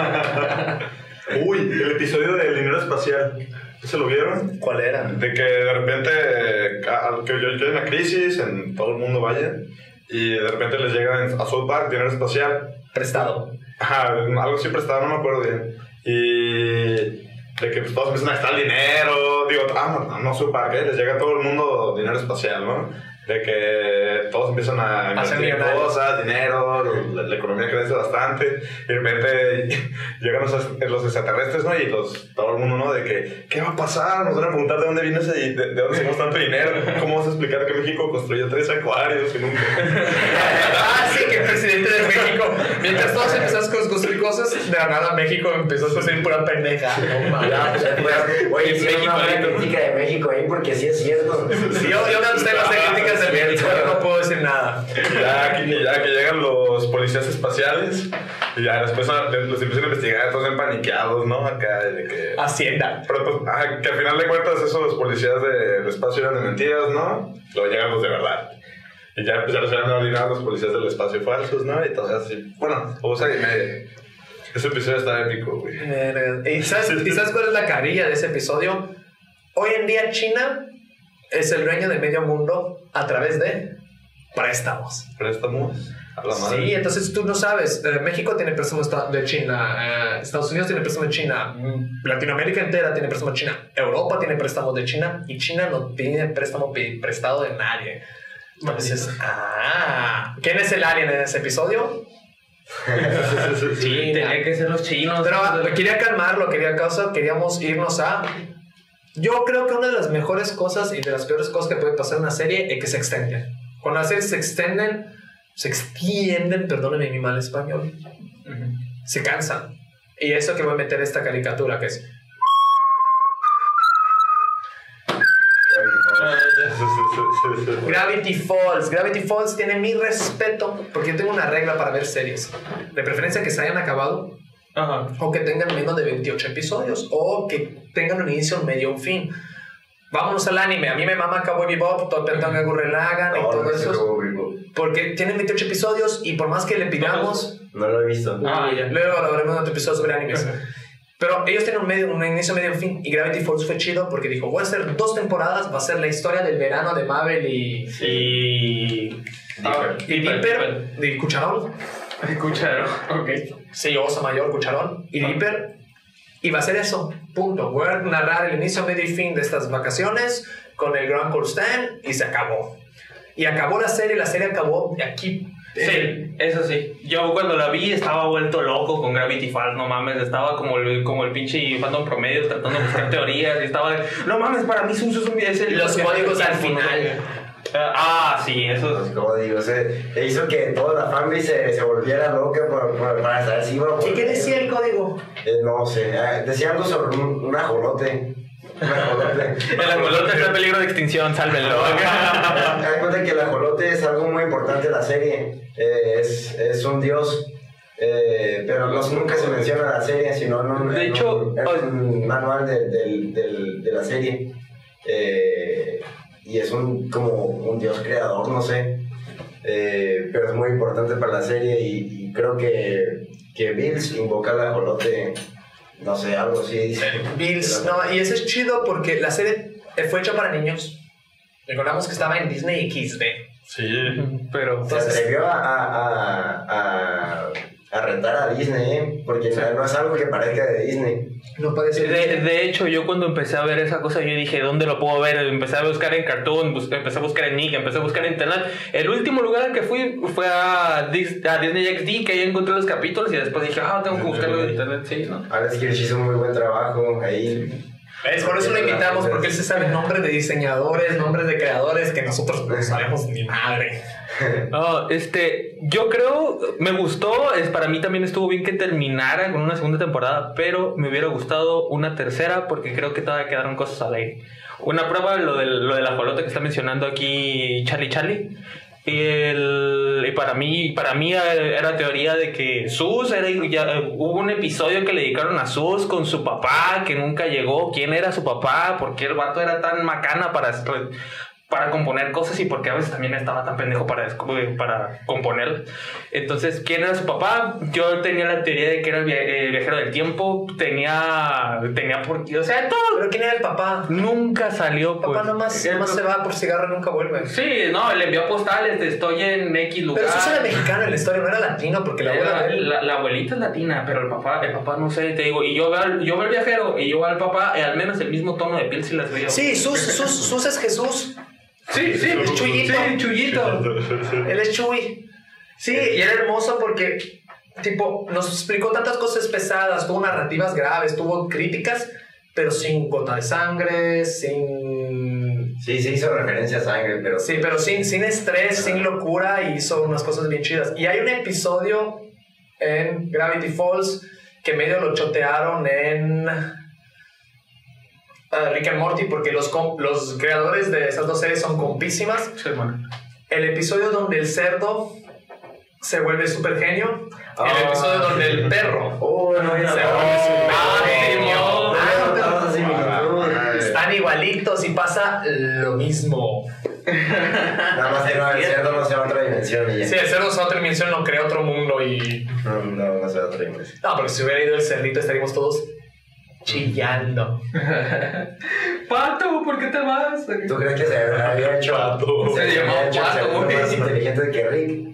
Uy, el episodio del dinero espacial, ¿se lo vieron? ¿Cuál era? De que de repente que yo hay una crisis en todo el mundo, vaya, y de repente les llega a South Park dinero espacial Prestado. Ajá, algo así prestado, no me acuerdo bien. Y de que pues, todos empiezan a gastar dinero. Digo, ah, no, no sé para qué, les llega a todo el mundo dinero espacial, ¿no? De que todos empiezan a invertir en cosas, dinero, la, la economía crece bastante. Y de repente llegan los, los extraterrestres, ¿no? Y los, todo el mundo, ¿no? De que, ¿qué va a pasar? Nos van a preguntar de dónde viene ese, de, de dónde sacamos tanto dinero. ¿Cómo vas a explicar que México construyó tres acuarios y nunca? Ah, sí, que el presidente de México, mientras todos empezamos a construir cosas, de la nada México empezó a construir pura pendeja. No mames. Oye, sí, una buena crítica de México ahí, porque sí es cierto. Sí, yo, yo me gusté las críticas de México, yo no puedo decir nada. Ya que, ya que llegan los policías espaciales y ya después los empiezan a investigar, todos empaniqueados, ¿no? Acá de que... Hacienda. Pero pues, ah, que al final de cuentas esos policías del espacio eran de mentiras, ¿no? Luego llegan los de verdad. Y ya pues ya los habían alineado los policías del espacio falsos, ¿no? Y todo así. Bueno, o sea, y media. Ese episodio está épico, güey. ¿Y sabes, ¿Y sabes cuál es la carilla de ese episodio? Hoy en día China es el dueño de medio mundo a través de préstamos. ¿Préstamos? A la madre. Sí, entonces tú no sabes. Eh, México tiene préstamos de China, eh, Estados Unidos tiene préstamos de China, Latinoamérica entera tiene préstamos de China, Europa tiene préstamos de China y China no tiene préstamo prestado de nadie. Entonces, ah, ¿quién es el alien en ese episodio? Sí, tenía que ser los chinos. Pero quería calmarlo, quería causa, queríamos irnos a... Yo creo que una de las mejores cosas y de las peores cosas que puede pasar en una serie es que se extienden. Cuando las series se extienden, se extienden, perdónenme mi mal español, uh-huh. se cansan. Y eso que voy a meter esta caricatura que es... Gravity Falls. Gravity Falls tiene mi respeto porque yo tengo una regla para ver series. De preferencia que se hayan acabado. Ajá. O que tengan menos de veintiocho episodios. O que tengan un inicio, un medio, un fin. Vámonos al anime. A mí me mama Cowboy Bebop, Topetanga Gurren Lagann y todo eso. Porque tienen veintiocho episodios y por más que le pidamos... No lo he visto. Ah, ya. Luego hablaremos de otro episodio sobre animes. Pero ellos tienen un, medio, un inicio, medio, un fin. Y Gravity Falls fue chido porque dijo, voy a hacer dos temporadas, va a ser la historia del verano de Mabel y... Sí. Y... Ah, y Dipper, de Cucharón. Cucharón, ok. Sí, Oso Mayor, Cucharón. Y Dipper. Y va a ser eso, punto. Voy a narrar el inicio, medio y fin de estas vacaciones con el Grand Cool Stand y se acabó. Y acabó la serie, la serie acabó de aquí. Sí, eso sí. Yo cuando la vi estaba vuelto loco con Gravity Falls, no mames. Estaba como el, como el pinche fandom promedio tratando de buscar teorías. Y estaba de, no mames, para mí Sun Tzu es el... Los códigos al final. Uh, ah, sí, eso es... Los códigos, eh, hizo que toda la fanbase se, se volviera loca por, por, para saber si iba... ¿Y qué decía el código? Eh, no sé, eh, decía algo sobre un, un ajolote. Un ajolote. El ajolote está en peligro de extinción, sálvenlo. Me da cuenta que el ajolote es algo muy importante en la serie. Eh, es, es un dios, eh, pero no, nunca se menciona en la serie, sino en un, de en hecho, un, en un manual de, de, de, de la serie. Eh, y es un, como un dios creador, no sé. Eh, pero es muy importante para la serie y, y creo que, que Bills invoca al ajolote. No sé, algo así dice. Bills, no, y eso es chido porque la serie fue hecha para niños. Recordamos que estaba en Disney X D. Sí, pero... Se atrevió a, a, a, a retar a Disney, ¿eh? Porque sí. no es algo que parezca de Disney. No parece de, de hecho, yo cuando empecé a ver esa cosa, yo dije, ¿dónde lo puedo ver? Empecé a buscar en Cartoon, bus- empecé a buscar en Nick, empecé a buscar en internet. El último lugar al que fui fue a, Dis- a Disney X D, que ahí encontré los capítulos y después dije, ah, tengo que buscarlo en internet, sí, ¿no? Alex Hirsch hizo un muy buen trabajo ahí. Es por eso lo invitamos, porque él se sabe nombres de diseñadores, nombres de creadores que nosotros no sabemos ni madre. No, este, yo creo, me gustó, es, para mí también estuvo bien que terminara con una segunda temporada, pero me hubiera gustado una tercera porque creo que todavía quedaron cosas al aire. Una prueba, lo del, lo del ajolote que está mencionando aquí Charlie Charlie. Y, el, y para mí para mí era teoría de que Sus era, ya, hubo un episodio que le dedicaron a Sus con su papá que nunca llegó. ¿Quién era su papá? ¿Por qué el vato era tan macana para, para componer cosas y por qué a veces también estaba tan pendejo para, para componer? Entonces, ¿quién era su papá? Yo tenía la teoría de que era el viajero del tiempo. Tenía tenía por o sea todo. ¿Pero quién era el papá? Nunca salió. El papá pues, nomás, el, nomás se va por cigarro y nunca vuelve. Sí, no, le envió postales de estoy en X lugar. Pero eso era mexicano en la historia, no era latino, porque la abuela la, de él... la, la abuelita es latina, pero el papá, el papá no sé, te digo, y yo veo al, yo veo al viajero y yo veo al papá, y al menos el mismo tono de piel si las veo. Sí, Sus, Sus, Sus es Jesús. Sí, sí, Es Chuyito. Sí, Chuyito. Él es Chuy. Sí, y era hermoso porque, tipo, nos explicó tantas cosas pesadas, tuvo narrativas graves, tuvo críticas, pero sin gota de sangre, sin... Sí, sí hizo referencia a sangre, pero... Sí, pero sin, sin estrés, sin locura, y hizo unas cosas bien chidas. Y hay un episodio en Gravity Falls que medio lo chotearon en... Uh, Rick and Morty, porque los, los creadores de esas dos series son compísimas. Sí, bueno. El episodio donde el cerdo se vuelve super genio. Oh. El episodio donde el perro Oh, no, ya se no. vuelve super Ah, genio. Ah, Están igualitos y pasa lo mismo. Nada más que no, el cerdo no se va a otra dimensión y ya. Sí, el cerdo es otra dimensión, no crea otro mundo y... No, no, no se va a otra dimensión. No, porque si hubiera ido el cerdito estaríamos todos chillando. Pato, ¿por qué te vas? ¿Tú crees que se había hecho... Pato. Se Se había llamó hecho el Pato, segundo güey. más inteligente que Rick?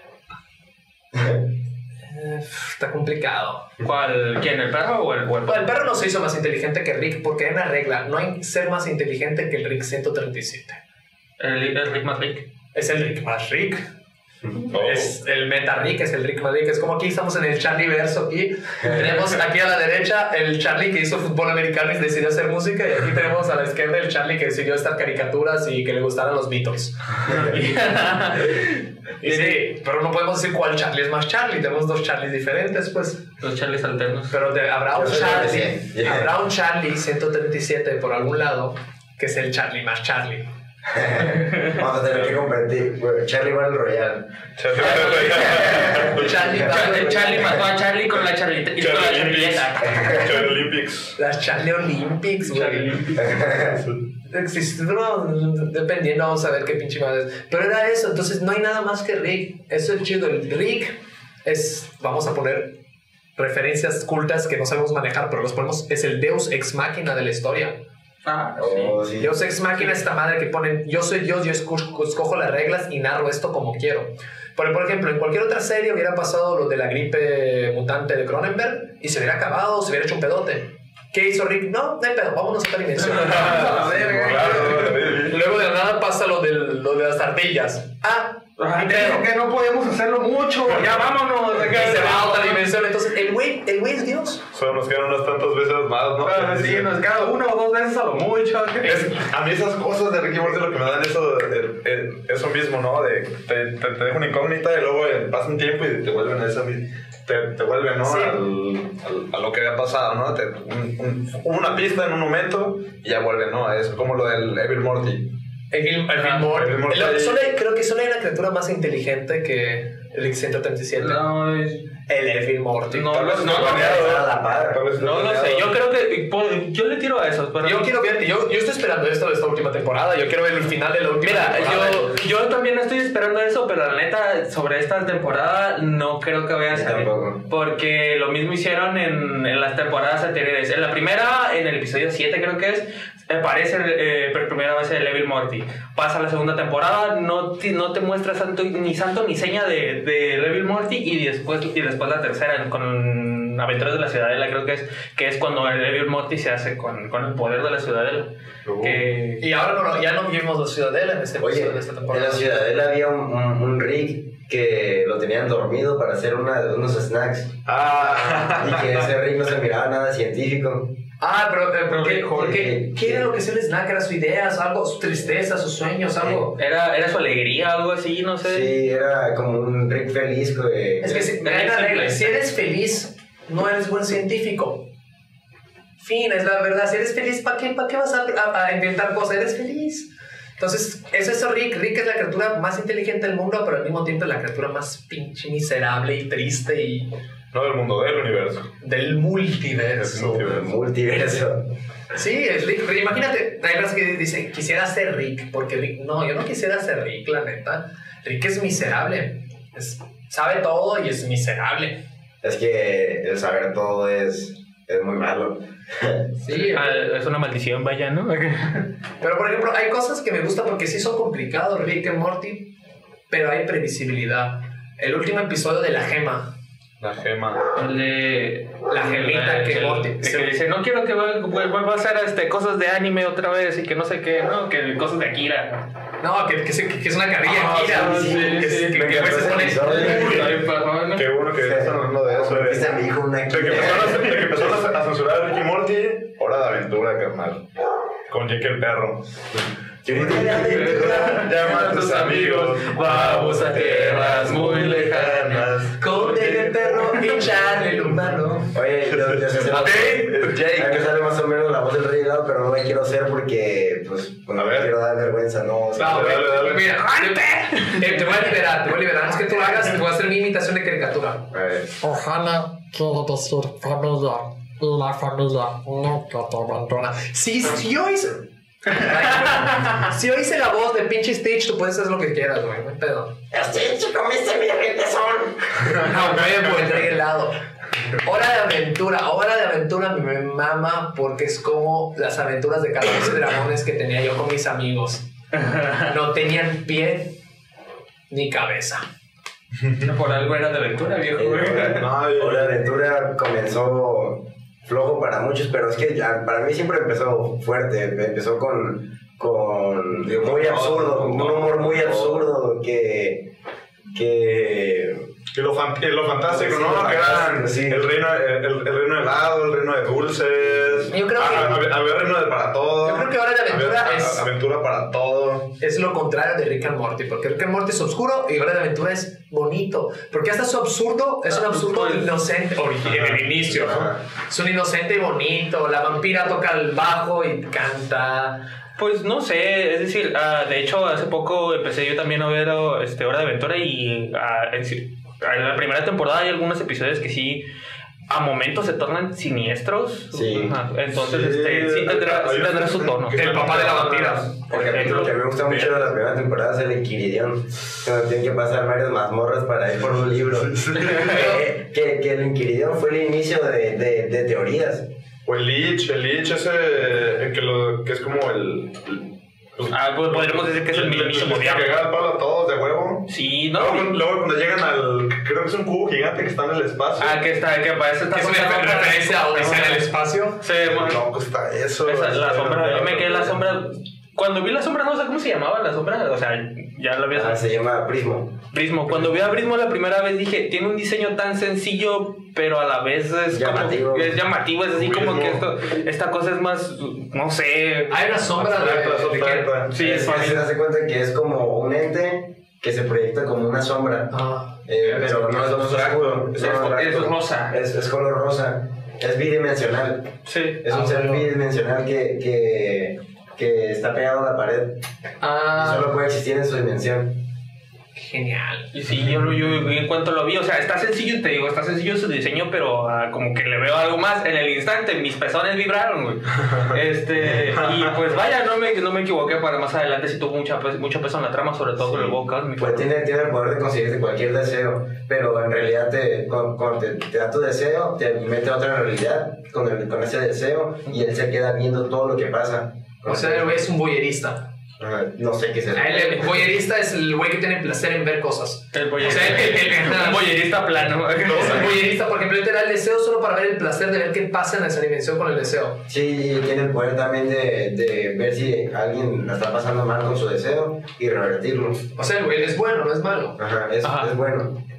Eh, Está complicado. ¿Cuál? ¿Quién? ¿El perro o el, o el Bueno, el perro no se hizo más inteligente que Rick porque hay una regla. No hay ser más inteligente que el Rick ciento treinta y siete. El, el Rick más Rick. Es el Rick más Rick. Oh. Es el Meta Rick, es el Rick más Rick. Es como aquí estamos en el Charlie verso. Aquí tenemos aquí a la derecha el Charlie que hizo fútbol americano y decidió hacer música. Y aquí tenemos a la izquierda el Charlie que decidió estar caricaturas y que le gustaran los Beatles. Y sí, pero no podemos decir cuál Charlie es más Charlie. Tenemos dos Charlies diferentes, pues. Los Charlies alternos. Pero te- habrá un Yo soy Charlie, treinta y siete. habrá un Charlie ciento treinta y siete por algún lado que es el Charlie más Charlie. Vamos a tener que competir. Bueno, Charlie Battle Royale. Charlie, Charlie, Charlie mató a Charlie con la charlita y con la charlita. Charlie Olympics. Las Charlie Olympics, güey. Existieron, dependiendo, vamos a ver qué pinche madre es. Pero era eso, entonces no hay nada más que Rick. Eso es chido. El Rick es, vamos a poner referencias cultas que no sabemos manejar, pero los ponemos, es el Deus Ex Machina de la historia. Ah, Oh, sí. sí. Deus Ex Machina es esta madre que ponen, yo soy Dios, yo esco- escojo las reglas y narro esto como quiero. Por, por ejemplo, en cualquier otra serie hubiera pasado lo de la gripe mutante de Cronenberg y se hubiera acabado, se hubiera hecho un pedote. ¿Qué hizo Rick? No, no hay pedo, vámonos a otra dimensión. Claro, Luego de la nada pasa lo, del, lo de las ardillas. Ah, Ay, y te digo pedo. que no podemos hacerlo mucho. Ya vámonos. Y se va a otra dimensión. Entonces, el güey, el güey es Dios. Solo nos quedan unas tantas veces más, ¿no? Ah, sí, nos queda una o dos veces a lo mucho. Es- a mí esas cosas de Ricky Morty lo que me dan eso, el- el- eso mismo, ¿no? De te, te, te dejo una incógnita y luego eh, pasa un tiempo y te vuelven a esa mi- te, te vuelven, ¿no? Sí. Al, al- a lo que había pasado, ¿no? Te, un, un- una pista en un momento y ya vuelven, ¿no? A eso, como lo del Evil Morty. Evil, Evil Ajá, Morty. Evil Morty. Lo- solo hay- creo que solo hay una criatura más inteligente que Rick ciento treinta y siete. No, es- El Evil Morty. No, Tal no, vez no, esté no, planeado, a la par. tal vez esté no lo sé. planeado. Yo creo que pues, yo le tiro a esos. Pero Yo quiero ver, yo, yo estoy esperando esto de esta última temporada. Yo quiero ver el final de la última Mira, temporada. yo, yo también estoy esperando eso, pero la neta, sobre esta temporada no creo que vaya a Yo salir. tampoco. Porque lo mismo hicieron en, en las temporadas anteriores. En la primera, en el episodio siete creo que es, aparece eh, por primera vez el Evil Morty. Pasa la segunda temporada, no te, no te muestra santo, ni santo ni seña de, de Evil Morty, y después, y después la tercera, con Aventuras de la Ciudadela, creo que es, que es cuando el Evil Morty se hace con, con el poder de la Ciudadela. Uh. Que, Y ahora no, ya no vimos la Ciudadela en este Oye, episodio de esta en temporada. la Ciudadela había un, un, un Rick que lo tenían dormido para hacer una, unos snacks Ah, y que ese Rick no se miraba nada científico. Ah, pero eh, ¿por qué? Rick ¿Por qué? Jorge. ¿Qué era lo que hacía el snack? ¿Era su idea? ¿Algo? ¿Su tristeza? ¿Sus sueños? ¿Algo? Era, era su alegría, algo así, no sé. Sí, era como un Rick feliz, güey. Es que si, hay una regla, si eres feliz, no eres buen científico. Fin, es la verdad. Si eres feliz, ¿para qué, ¿para qué vas a, a, a inventar cosas? Eres feliz. Entonces, es eso Rick. Rick es la criatura más inteligente del mundo, pero al mismo tiempo es la criatura más pinche miserable y triste y No del mundo, del universo. del multiverso. Del El multiverso. Sí, es Rick. Pero imagínate, hay personas que dicen, quisiera ser Rick, porque Rick... No, yo no quisiera ser Rick, la neta. Rick es miserable. Es, sabe todo y es miserable. Es que el saber todo es, es muy malo. Sí, Ah, es una maldición, vaya, ¿no? pero por ejemplo, hay cosas que me gustan porque sí son complicados, Rick y Morty, pero hay previsibilidad. El último episodio de La Gema, La gema. El de... La gemita que el- Morty- el que dice, no quiero que vuel- vuelva a hacer este, cosas de anime otra vez y que no sé qué, no, que cosas de Akira. no, que, que, se- que es una carrilla Ah, Akira, sí, que, sí, que, me que después encantó se ese pone... episodio. Ay, perdón, ¿no? Qué bueno que están hablando de eso. Este De, a mi hijo una de que empezaron, a, de que empezaron a censurar a Ricky Morty. Hora de aventura, carnal. Con Jake el perro. Llama a tus amigos, vamos a tierras muy lejanas. Con el perro y Charlie el humano. Oye, yo, yo sé A hacer- ti, Jake. a mí me sale más o menos la voz del rey helado, pero no la quiero hacer porque, pues, pues A no me ver. quiero dar vergüenza, no. O sea, No, Dale, güey, dale, dale. mira, te, te voy a liberar, te voy a liberar. No es que tú lo hagas, te voy a hacer mi imitación de caricatura. a ver. Ohana quiere decir familia y la familia nunca te abandona. Si, si yo hice... si yo hice la voz de pinche Stitch, tú puedes hacer lo que quieras, güey. No hay pedo. Stitch, comiste mi requesón. No, huevo, el rey helado. Hora de aventura, hora de aventura me mama porque es como las aventuras de Calabozos y Dragones que tenía yo con mis amigos. No tenían pie ni cabeza. Por algo era de aventura, viejo. güey. No, y- La aventura comenzó flojo para muchos, pero es que ya, para mí siempre empezó fuerte. Empezó con, con muy absurdo, con un humor muy absurdo que. que Y lo, fan- y lo fantástico, Sí, ¿no? lo Que eran fantástico, sí. el reino, el, el reino helado, el reino de dulces. Yo creo que- Ah, había, había reino de para todo. Yo creo que Hora de Aventura Había- es- aventura para todo. Es lo contrario de Rick and Morty, porque Rick and Morty es oscuro y Hora de Aventura es bonito. Porque hasta su absurdo es un absurdo inocente. En el inicio, ¿no? Es un inocente y bonito. La vampira toca el bajo y canta. Pues no sé, es decir, ah, de hecho hace poco empecé yo también a ver oh, este, Hora de Aventura y ah, en, si- en la primera temporada hay algunos episodios que sí a momentos se tornan siniestros. Sí. Ajá, entonces Sí, este, sí tendrá, sí hay- tendrá su tono. El papá de la vampira. Por el capítulo ejemplo. que me gusta mucho de la primera temporada es el Inquiridión, donde tienen que pasar varias mazmorras para ir por un libro. que, que, que el Inquiridión fue el inicio de, de, de teorías. O el Lich, el Lich ese el que, lo, que es como el... el- pues, Ah, pues podríamos decir que es el mismísimo que diablo. llega al palo a todos de huevo. Sí, ¿no? Luego, luego cuando llegan al... Creo que es un cubo gigante que está en el espacio. Ah, que está, que aparece esta Es una sombra. referencia a Odisea en el espacio. Sí, Qué bueno. loco está eso. Esa, la Está sombra, yo me loco. quedé la sombra. Cuando vi la sombra, no sé cómo se llamaba la sombra. O sea, ya lo había Ah, se llama Prismo. Prismo. Cuando vi a Prismo la primera vez dije, tiene un diseño tan sencillo, pero a la vez es Llamativo. como es llamativo, es así como Prismo. que esto, esta cosa es más, no sé. Hay una sombra de, Abstracta, de, de abstracta. Sí, es es que fácil. se hace cuenta que es como un ente que se proyecta como una sombra. Ah. Eh, pero no es oscuro. Es no, abstracto. Es rosa. Es, es color rosa. Es bidimensional. Sí. Es un Ah, ser bueno. bidimensional que, que, que está pegado a la pared. Y Ah, solo puede existir en su dimensión. genial. Y sí, yo, lo- yo en cuanto lo vi, o sea, está sencillo, te digo, está sencillo su diseño, pero ah, como que le veo algo más. En el instante, mis pezones vibraron, güey. Este, y pues vaya, no me, no me equivoqué, para más adelante sí tuvo mucha, pues, mucho peso en la trama, sobre todo con el Bob Cosmic. Pues tiene, tiene el poder de conseguirte cualquier deseo, pero en realidad te, con- cuando te, te da tu deseo, te mete a otra realidad con, el, con ese deseo y él se queda viendo todo lo que pasa. O sea, el güey es un voyerista. Ajá, no sé qué es eso. El voyerista es el güey que tiene placer en ver cosas. El O boyerista, sea, el- el- el- un boyerista plano. El voyerista, por ejemplo, él te da el deseo solo para ver el placer de ver qué pasa en esa dimensión con el deseo. Sí, y tiene el poder también de, de ver si alguien la está pasando mal con su deseo y revertirlo. O sea, el güey es bueno, no es malo. Ajá, es, Ajá. es bueno.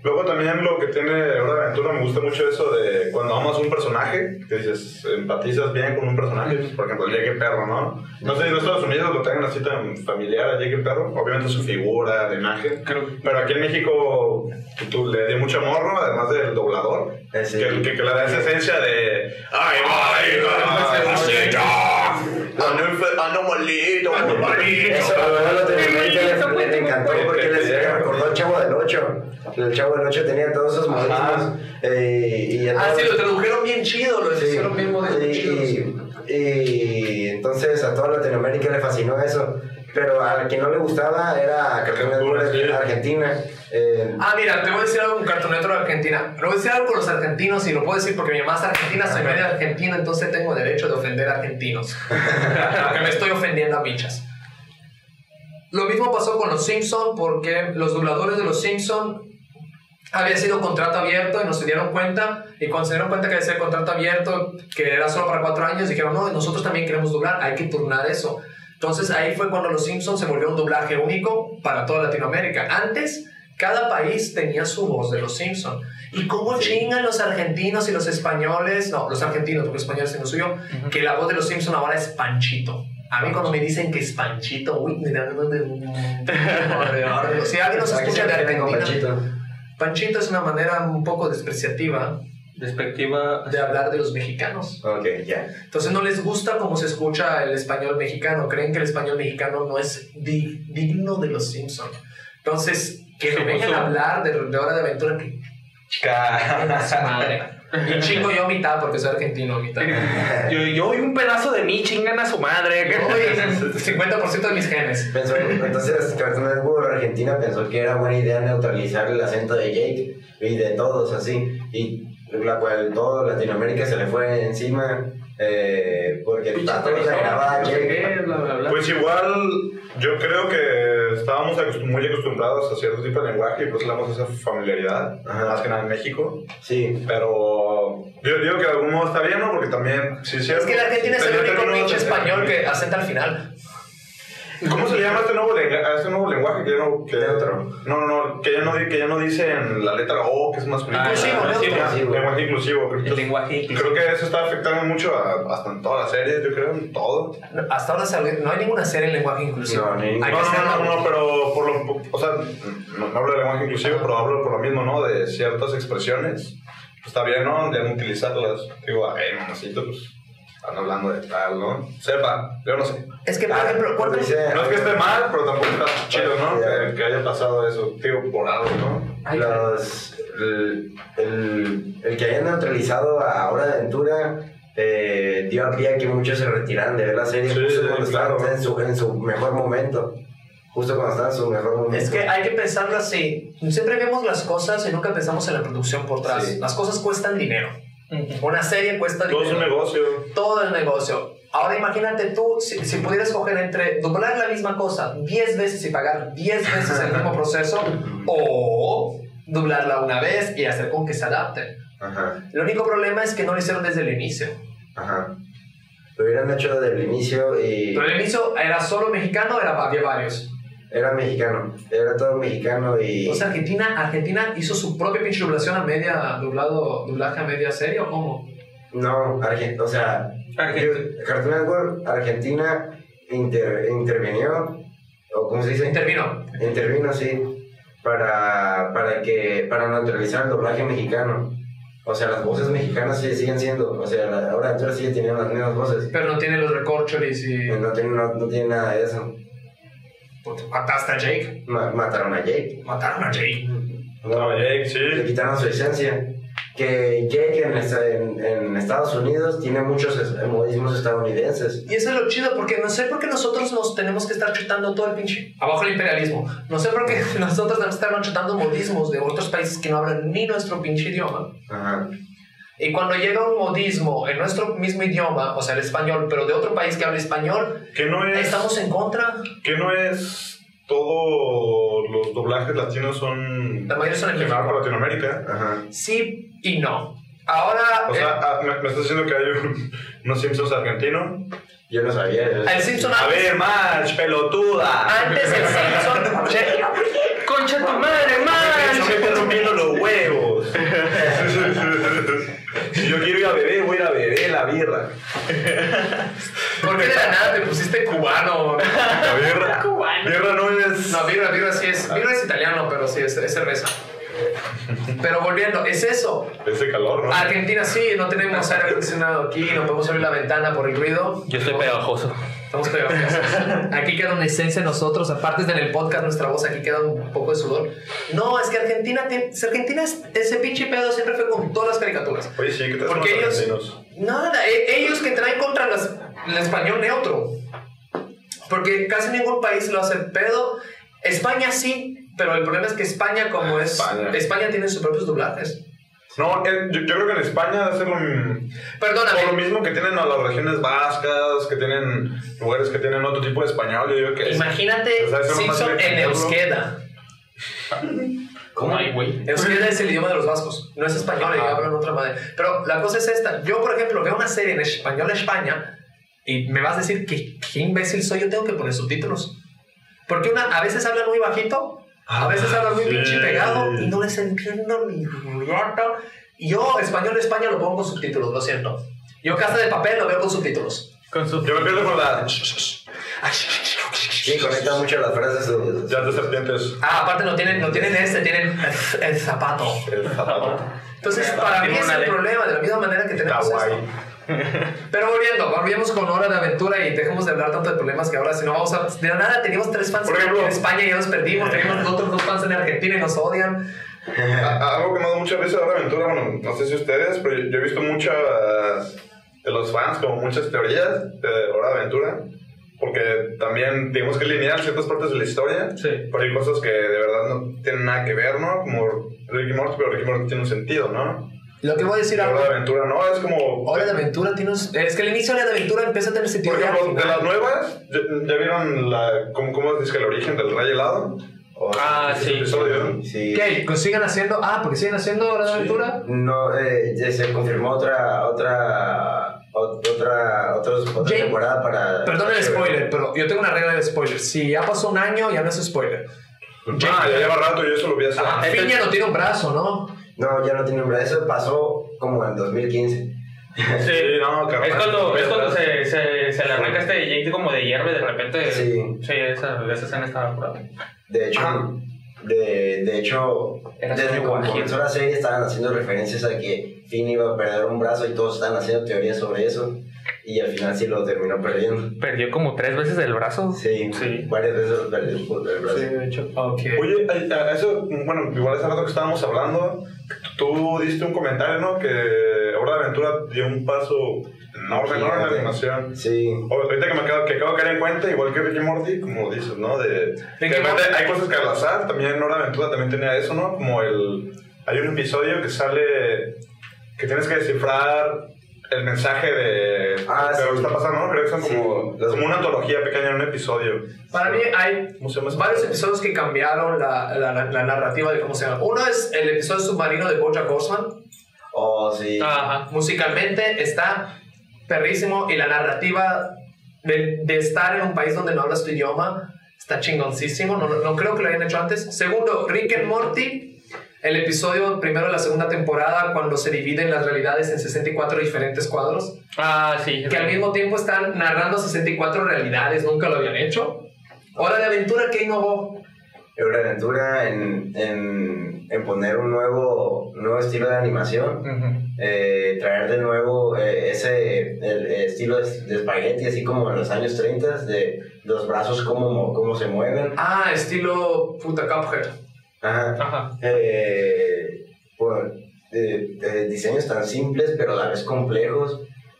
Luego también lo que tiene Hora de Aventura, me gusta mucho eso de cuando amas un personaje, que dices, empatizas bien con un personaje, pues, por ejemplo, Jake el Perro, ¿no? No sé si en Estados Unidos lo tengan así tan familiar a Jake el Perro, obviamente su figura, la imagen, pero aquí en México tú, le dio mucho morro, además del doblador, Eh, sí. que, que, que le da esa esencia de ¡ay, ay, ay, ando malito, ando malito! Eso a los Latinoamérica le, le encantó porque les recordó al Chavo del Ocho. El Chavo del Ocho tenía todos esos modismos. Eh, y Ah, entonces, sí, lo tradujeron bien chido, lo sí, hicieron bien moderno, y, chido. y, y entonces a toda Latinoamérica le fascinó eso. Pero a quien no le gustaba era Cartoon Network de Argentina. Eh, Ah, mira, te voy a decir algo con Cartoon Network de Argentina. Te voy a decir algo con los argentinos y lo puedo decir porque mi mamá es argentina, soy medio argentina, entonces tengo derecho de ofender a argentinos. Porque me estoy ofendiendo a bichas. Lo mismo pasó con los Simpson porque los dobladores de los Simpson había sido contrato abierto y no se dieron cuenta, y cuando se dieron cuenta que había sido contrato abierto, que era solo para cuatro años, dijeron, no, nosotros también queremos doblar, hay que turnar eso. Entonces ahí fue cuando los Simpsons se volvió un doblaje único para toda Latinoamérica. Antes, cada país tenía su voz de los Simpsons. ¿Y cómo chingan los argentinos y los españoles? No, los argentinos, porque los españoles tienen lo suyo, uh-huh. que la voz de los Simpsons ahora es Panchito. A mí cuando me dicen que es Panchito, uy, me dan ganas de... Si alguien nos escucha de Argentina... Panchito. Panchito es una manera un poco despreciativa despectiva de hablar de los mexicanos. Ok, ya. Yeah. Entonces no les gusta cómo se escucha el español mexicano. Creen que el español mexicano no es di digno de los Simpsons. Entonces, que me vengan a hablar de, de Hora de Aventura, que... madre. Y chingo yo mitad, porque soy argentino mitad. Yo, yo y un pedazo de mí chingan a su madre. Yo cincuenta por ciento de mis genes. Pensó, entonces, Cartoon Network Argentina pensó que era buena idea neutralizar el acento de Jake y de todos así. Y la cual toda Latinoamérica se le fue encima. Eh, porque a todos le grababa Jake. Pues igual, yo creo que estábamos acostum muy acostumbrados a cierto tipo de lenguaje y pues le damos esa familiaridad, Ajá. más que nada en México. Sí. Pero yo digo que de algún modo está bien, ¿no? Porque también, si es que la Argentina es el único pinche español que acenta al final. ¿Cómo se llama este nuevo, este nuevo lenguaje que ya no... Que, Neutro. No, no, no, que ya no, que ya no dicen la letra O, que es más ah, inclusivo, ah, inclusivo. Lenguaje inclusivo. El Entonces, lenguaje inclusivo. Creo que eso está afectando mucho a, hasta en todas las series, yo creo, en todo. Hasta ahora no hay ninguna serie en lenguaje inclusivo. No, ni, no, no, no, no, no, pero por lo... O sea, no, no hablo de lenguaje inclusivo, pero hablo por lo mismo, ¿no? De ciertas expresiones. Pues está bien, ¿no? De utilizarlas. Digo, a ver, mamacito, pues... Están hablando de tal, ¿no? Sepa, yo no sé. Es que, por ah, ejemplo, cuando dice, no es que esté mal, pero tampoco está chido, ¿no? Que, que haya pasado eso, digo, por algo, ¿no? Los, el, el, el que hayan neutralizado a Hora de Aventura eh, dio a pie a que muchos se retiraran de ver la serie sí, justo sí, cuando claro. estaban en su, en su mejor momento. Justo cuando estaban en su mejor momento. Es que hay que pensarlo así. Siempre vemos las cosas y nunca pensamos en la producción por atrás. Sí. Las cosas cuestan dinero. Una serie cuesta dinero. Todo es un negocio. Todo es negocio. Ahora imagínate tú, si, si pudieras coger entre doblar la misma cosa diez veces y pagar diez veces el mismo proceso, o doblarla una vez y hacer con que se adapte. Ajá. El único problema es que no lo hicieron desde el inicio. Ajá. Lo hubieran hecho desde el inicio y... Pero el inicio era solo mexicano, era, había varios. Era mexicano, era todo mexicano y... O sea, Argentina, Argentina hizo su propia pinche doblación a media, doblado, doblaje a media serie, ¿o cómo? No, Argent o sea, Argent Cartoon Network Argentina inter intervinió, o ¿cómo se dice? Intervino. Intervino, sí, para, para, que, para neutralizar el doblaje mexicano. O sea, las voces mexicanas sí, siguen siendo, o sea, la, ahora Aventura sigue teniendo las mismas voces. Pero no tiene los recorcholis y... No tiene, no, no tiene nada de eso. Mataste a Jake. Ma mataron a Jake. Mataron a Jake. No, Jake, sí. Le quitaron su esencia. Que Jake en, en, en Estados Unidos tiene muchos modismos estadounidenses. Y eso es lo chido, porque no sé por qué nosotros nos tenemos que estar chutando todo el pinche... Abajo el imperialismo. No sé por qué nosotros tenemos que estar chutando modismos de otros países que no hablan ni nuestro pinche idioma. Ajá. Y cuando llega un modismo en nuestro mismo idioma, o sea, el español, pero de otro país que habla español, que no es, estamos en contra. Que no es todos los doblajes latinos son... La mayoría son en México. Por Latinoamérica. Ajá. Sí y no. Ahora... O sea, eh, me, me estás diciendo que hay un, unos Simpsons argentinos. Yo no sabía. El Simpson A antes, ver, March, pelotuda. Antes el Simpson... Con concha tu madre, man. Se me está rompiendo los huevos. Si yo quiero ir a beber, voy a ir a beber la birra. ¿Por qué de la nada te pusiste cubano? La birra. Cubano. Birra no es. No, birra, birra sí es. Birra es italiano, pero sí es, es cerveza. Pero volviendo, es eso. Ese calor, ¿no? Argentina sí, no tenemos aire acondicionado aquí, no podemos abrir la ventana por el ruido. Yo estoy pegajoso. Estamos pegajosos. Aquí queda una esencia en nosotros, aparte de en el podcast, nuestra voz, aquí queda un poco de sudor. No, es que Argentina, tiene, Argentina es, ese pinche pedo siempre fue con todas las caricaturas. Oye, sí, ¿qué te Porque hacen los ellos, argentinos? nada, e- ellos que traen contra las, el español neutro. Porque casi ningún país lo hace pedo. España sí, pero el problema es que España, como es. España. España tiene sus propios doblajes. No, eh, yo, yo creo que en España debe ser lo, Perdóname. por lo mismo que tienen a las regiones vascas, que tienen lugares que tienen otro tipo de español. Yo digo que es- Imagínate o sea, eso no Simpson más en entenderlo. euskera. ¿Cómo hay, güey? Euskera es el idioma de los vascos, no es español, ellos hablan otra manera. Pero la cosa es esta: yo, por ejemplo, veo una serie en español de España y me vas a decir que qué imbécil soy, yo tengo que poner subtítulos. Porque una, a veces hablan muy bajito, a veces hablan muy sí. pinche pegado y no les entiendo ni idiota. Y yo, español de España, lo pongo con subtítulos, lo siento. Yo, Casa de Papel, lo veo con subtítulos. Con su... Yo me pierdo con la. Sí, conecta mucho las frases. de- Ya de serpientes. Ah, aparte no tienen, no tienen este, tienen el, el zapato. El zapato. Entonces, para mí Tiene es una el ley. problema, de la misma manera que tenemos Kawaii. esto. Pero volviendo, volvemos con Hora de Aventura y dejemos de hablar tanto de problemas que ahora, si no vamos a... De la nada teníamos tres fans Por ejemplo- en España y ya nos perdimos, teníamos otros dos fans en Argentina y nos odian. A- Algo que me da mucha risa de Hora de Aventura, bueno, no sé si ustedes, pero yo, yo he visto muchas de los fans, como muchas teorías de Hora de Aventura, porque también digamos que es lineal ciertas partes de la historia, Sí. pero hay cosas que de verdad no tienen nada que ver, ¿no? Como Ricky Morty, pero Ricky Morty tiene un sentido, ¿no? Lo que voy a decir Hora ahora... de Aventura no, es como... Hora de Aventura tiene un... Es que el inicio de Hora de Aventura empieza a tener sentido Por ya al ejemplo, de final. las nuevas, ¿ya, ya vieron la, cómo, cómo es que el origen del Rey Helado? ¿O Ah, ese sí. episodio? Sí. ¿Qué? ¿Pues sigan haciendo? Ah, porque siguen haciendo Hora de Aventura. No, eh, ya se confirmó otra, otra, ot- otra, otros- otra Jake, temporada para... Perdón el spoiler, pero yo tengo una regla de spoiler. Si ya pasó un año, ya no es spoiler. Ah, ya lleva rato, yo eso lo vi hace... Ah, Finn ya no tiene un brazo, ¿no? No, ya no tiene nombre. Eso pasó como en dos mil quince. Sí, no, carnal. Es cuando, es cuando se, se, se le arranca este Jake como de hierve de repente. Sí. Sí, esa, esa escena estaba curada. De hecho, Ah. de, de hecho Era desde sueño que guajiro. comenzó la serie estaban haciendo referencias a que Finn iba a perder un brazo y todos estaban haciendo teorías sobre eso. Y al final sí lo terminó perdiendo. Perdió como tres veces el brazo. Sí, Sí. varias veces lo perdió el brazo. de hecho. Ok. Oye, a- a eso, bueno, igual hace rato que estábamos hablando, tú diste un comentario, ¿no? Que Hora de Aventura dio un paso enorme, ¿no? En la animación. Sí. O- Ahorita que me acabo, que acabo de caer en cuenta, igual que Ricky Morty, como dices, ¿no? De, de Ricky repente Morty. hay cosas que al azar, también Hora de Aventura también tenía eso, ¿no? Como el... Hay un episodio que sale... que tienes que descifrar el mensaje de, Ah, de lo que sí. está pasando, ¿no? Creo que son como, Sí. como una antología pequeña en un episodio. Para mí hay ¿Cómo se llama eso? varios episodios que cambiaron la, la, la, la narrativa de cómo se llama. Uno es el episodio submarino de BoJack Horseman. Oh, sí. Ajá. Musicalmente está perrísimo y la narrativa de, de estar en un país donde no hablas tu idioma está chingoncísimo. No, no, no creo que lo hayan hecho antes. Segundo, Rick and Morty. El episodio primero de la segunda temporada, cuando se dividen las realidades en sesenta y cuatro diferentes cuadros, Ah, sí. que al mismo tiempo están narrando sesenta y cuatro realidades, nunca lo habían hecho. Hora de Aventura, ¿qué innovó? Hora de Aventura en, en, en poner un nuevo, nuevo estilo de animación. Ujú. Eh, traer de nuevo eh, ese el, eh, estilo de, de espagueti, así como en los años treinta, de los brazos como, como se mueven. Ah, estilo puta Cuphead. Ajá. Ajá. Eh, por, eh, eh, diseños tan simples pero a la vez complejos.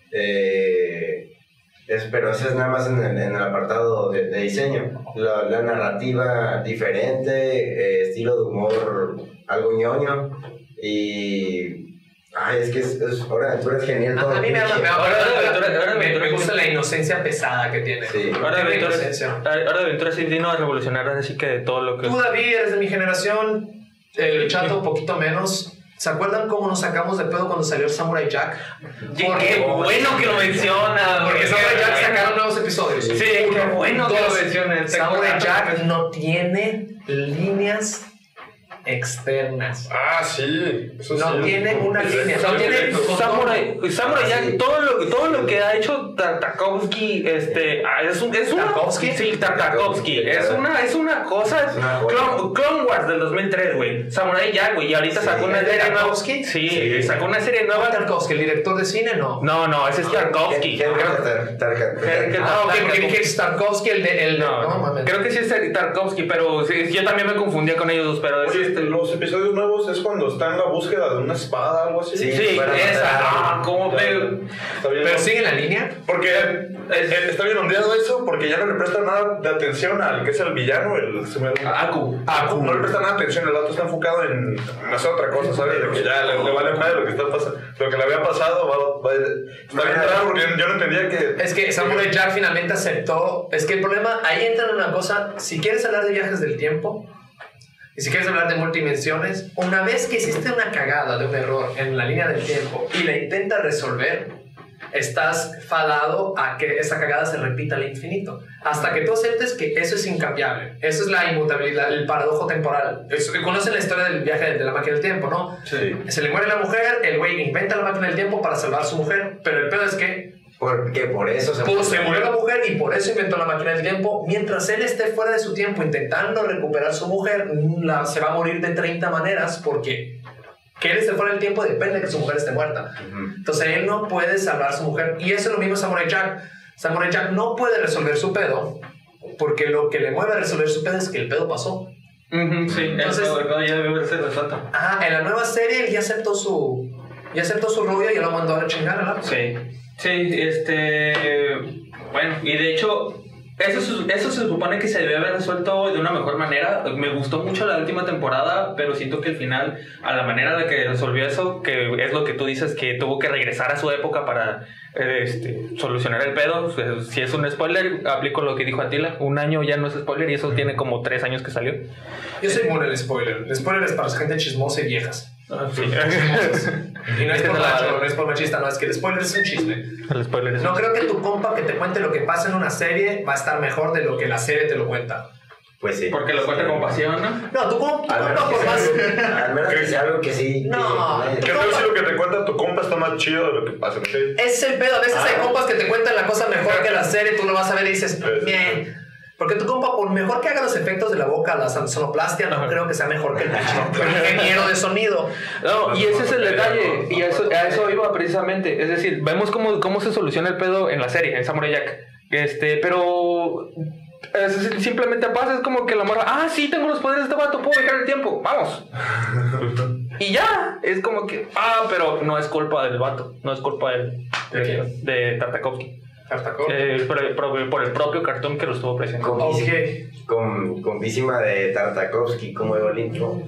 Eh, es, pero eso es nada más en el, en el apartado de, de diseño. La, la narrativa diferente, eh, estilo de humor algo ñoño y... Ay, es que es, es, Hora de Aventura es genial. todo A mí me, me, pinche. me- Hora de Aventura- Hora de me- Aventura- me gusta la inocencia pesada que tiene. Sí. Ahora de Tiene Aventura, inocencia. Hora de Aventura sí vino a revolucionar así que de todo lo que... Tú, David, eres de mi generación, el chato un poquito menos. ¿Se acuerdan cómo nos sacamos de pedo cuando salió Samurai Jack? Qué bueno que lo menciona, Porque Samurai Jack sacaron nuevos episodios. Sí, qué bueno que lo Dos, mencionas. Samurai Jack no tiene líneas externas. Ah, sí. Eso No sí. tiene una Sí, línea, sí, no sí, tiene- sí. Samurai, Samurai Jack, todo lo, todo lo que ha hecho Tartakovsky, este, ah, es, un, es una... ¿Tarkovsky? Sí, Tartakovsky. Es una, es una cosa... Es una joya. Clone, Clone Wars del dos mil tres, güey. Samurai Jack, güey. Y ahorita Sí. sacó una ¿Es de serie nueva. Tarkovsky? Sí, Sí. sacó una serie nueva. Tarkovsky, el director de cine, no. No, no, ese es Tarkovsky. Henry Creo- Tar- Tar- Henry- Tar- Ah, ok, porque Tarkovsky. dije Tarkovsky, el de. El, No, no, mames. creo que sí es Tarkovsky, pero sí, yo también me confundía con ellos dos, pero es Oye, este... los episodios nuevos es cuando está en la búsqueda de una espada, algo así. Sí. Sí, Para matar esa, a- ah, como me... Está bien. Pero sigue la línea. Porque eh, eh, está bien ondeado eso, porque ya no le presta nada de atención al que es el villano, el se me- Aku. Aku. No le presta nada de atención, el otro está enfocado en en hacer otra cosa, ¿sabes? De que ya le, le vale madre lo que está pasando, lo que le había pasado, va- va- está bien raro porque yo no entendía que... Es que Samurai Jack finalmente aceptó. Es que el problema, ahí entra en una cosa. Si quieres hablar de viajes del tiempo y si quieres hablar de multidimensiones, una vez que hiciste una cagada de un error en la línea del tiempo y la intentas resolver, estás fadado a que esa cagada se repita al infinito. Hasta que tú aceptes que eso es incambiable. Eso es la inmutabilidad, el paradojo temporal. Es- Conocen la historia del viaje de la máquina del tiempo, ¿no? Sí. Se le muere la mujer, el güey inventa la máquina del tiempo para salvar a su mujer, pero el pedo es que Porque por eso se pues se murió la mujer y por eso inventó la máquina del tiempo. Mientras él esté fuera de su tiempo intentando recuperar su mujer, la- se va a morir de treinta maneras porque que él esté fuera del tiempo depende de que su mujer esté muerta. Ujú. Entonces él no puede salvar a su mujer. Y eso es lo mismo Samurai Jack. Samurai Jack no puede resolver su pedo porque lo que le mueve a resolver su pedo es que el pedo pasó. Ujú, sí, Entonces- eso ya debe haberse resuelto. Ah, en la nueva serie él ya aceptó su, ya aceptó su rollo y ya lo mandó a la chingada, ¿verdad? Sí, sí, este... Bueno, y de hecho, eso, se- eso se supone que se debe haber resuelto de una mejor manera. Me gustó mucho la última temporada, pero siento que el final, a la manera en la que resolvió eso, que es lo que tú dices, que tuvo que regresar a su época para eh, este, solucionar el pedo. Pues, si es un spoiler, aplico lo que dijo Atila. Un año ya no es spoiler y eso tiene como tres años que salió. Yo soy inmune al spoiler. El spoiler es para gente chismosa y viejas. Sí. Y no es Esa por es la- macho, no es por machista, no, es que el spoiler es un chisme. El spoiler es No creo que tu compa que te cuente lo que pasa en una serie va a estar mejor de lo que la serie te lo cuenta. Pues sí. porque lo cuenta con pasión, ¿no? No, tu, com- tu Al menos compa que por más... sea- al menos que sea algo que sí. que- No, que- ¿Qué tal si lo que te cuenta tu compa está más chido de lo que pasa? ¿Sí? Ese es el pedo. A veces Ah. hay compas que te cuentan la cosa mejor que la serie, tú lo vas a ver y dices, bien. Porque tu compa, por mejor que haga los efectos de la boca, la sonoplastia, no Ajá. creo que sea mejor que el pinche ingeniero de sonido. No, y ese es el detalle, y a eso, a eso iba precisamente. Es decir, vemos cómo, cómo se soluciona el pedo en la serie, en Samurai Jack. Este, pero es- simplemente pasa, es como que la morra, ah, sí, tengo los poderes de este vato, puedo dejar el tiempo, vamos. Y ya, es como que, ah, pero no es culpa del vato, no es culpa del, ¿De quién? de Tartakovsky. Tartakov. Eh, por, el, por- por el propio cartón que lo estuvo presentando. Con, Ok. con, compísima de Tartakovsky, como el intro.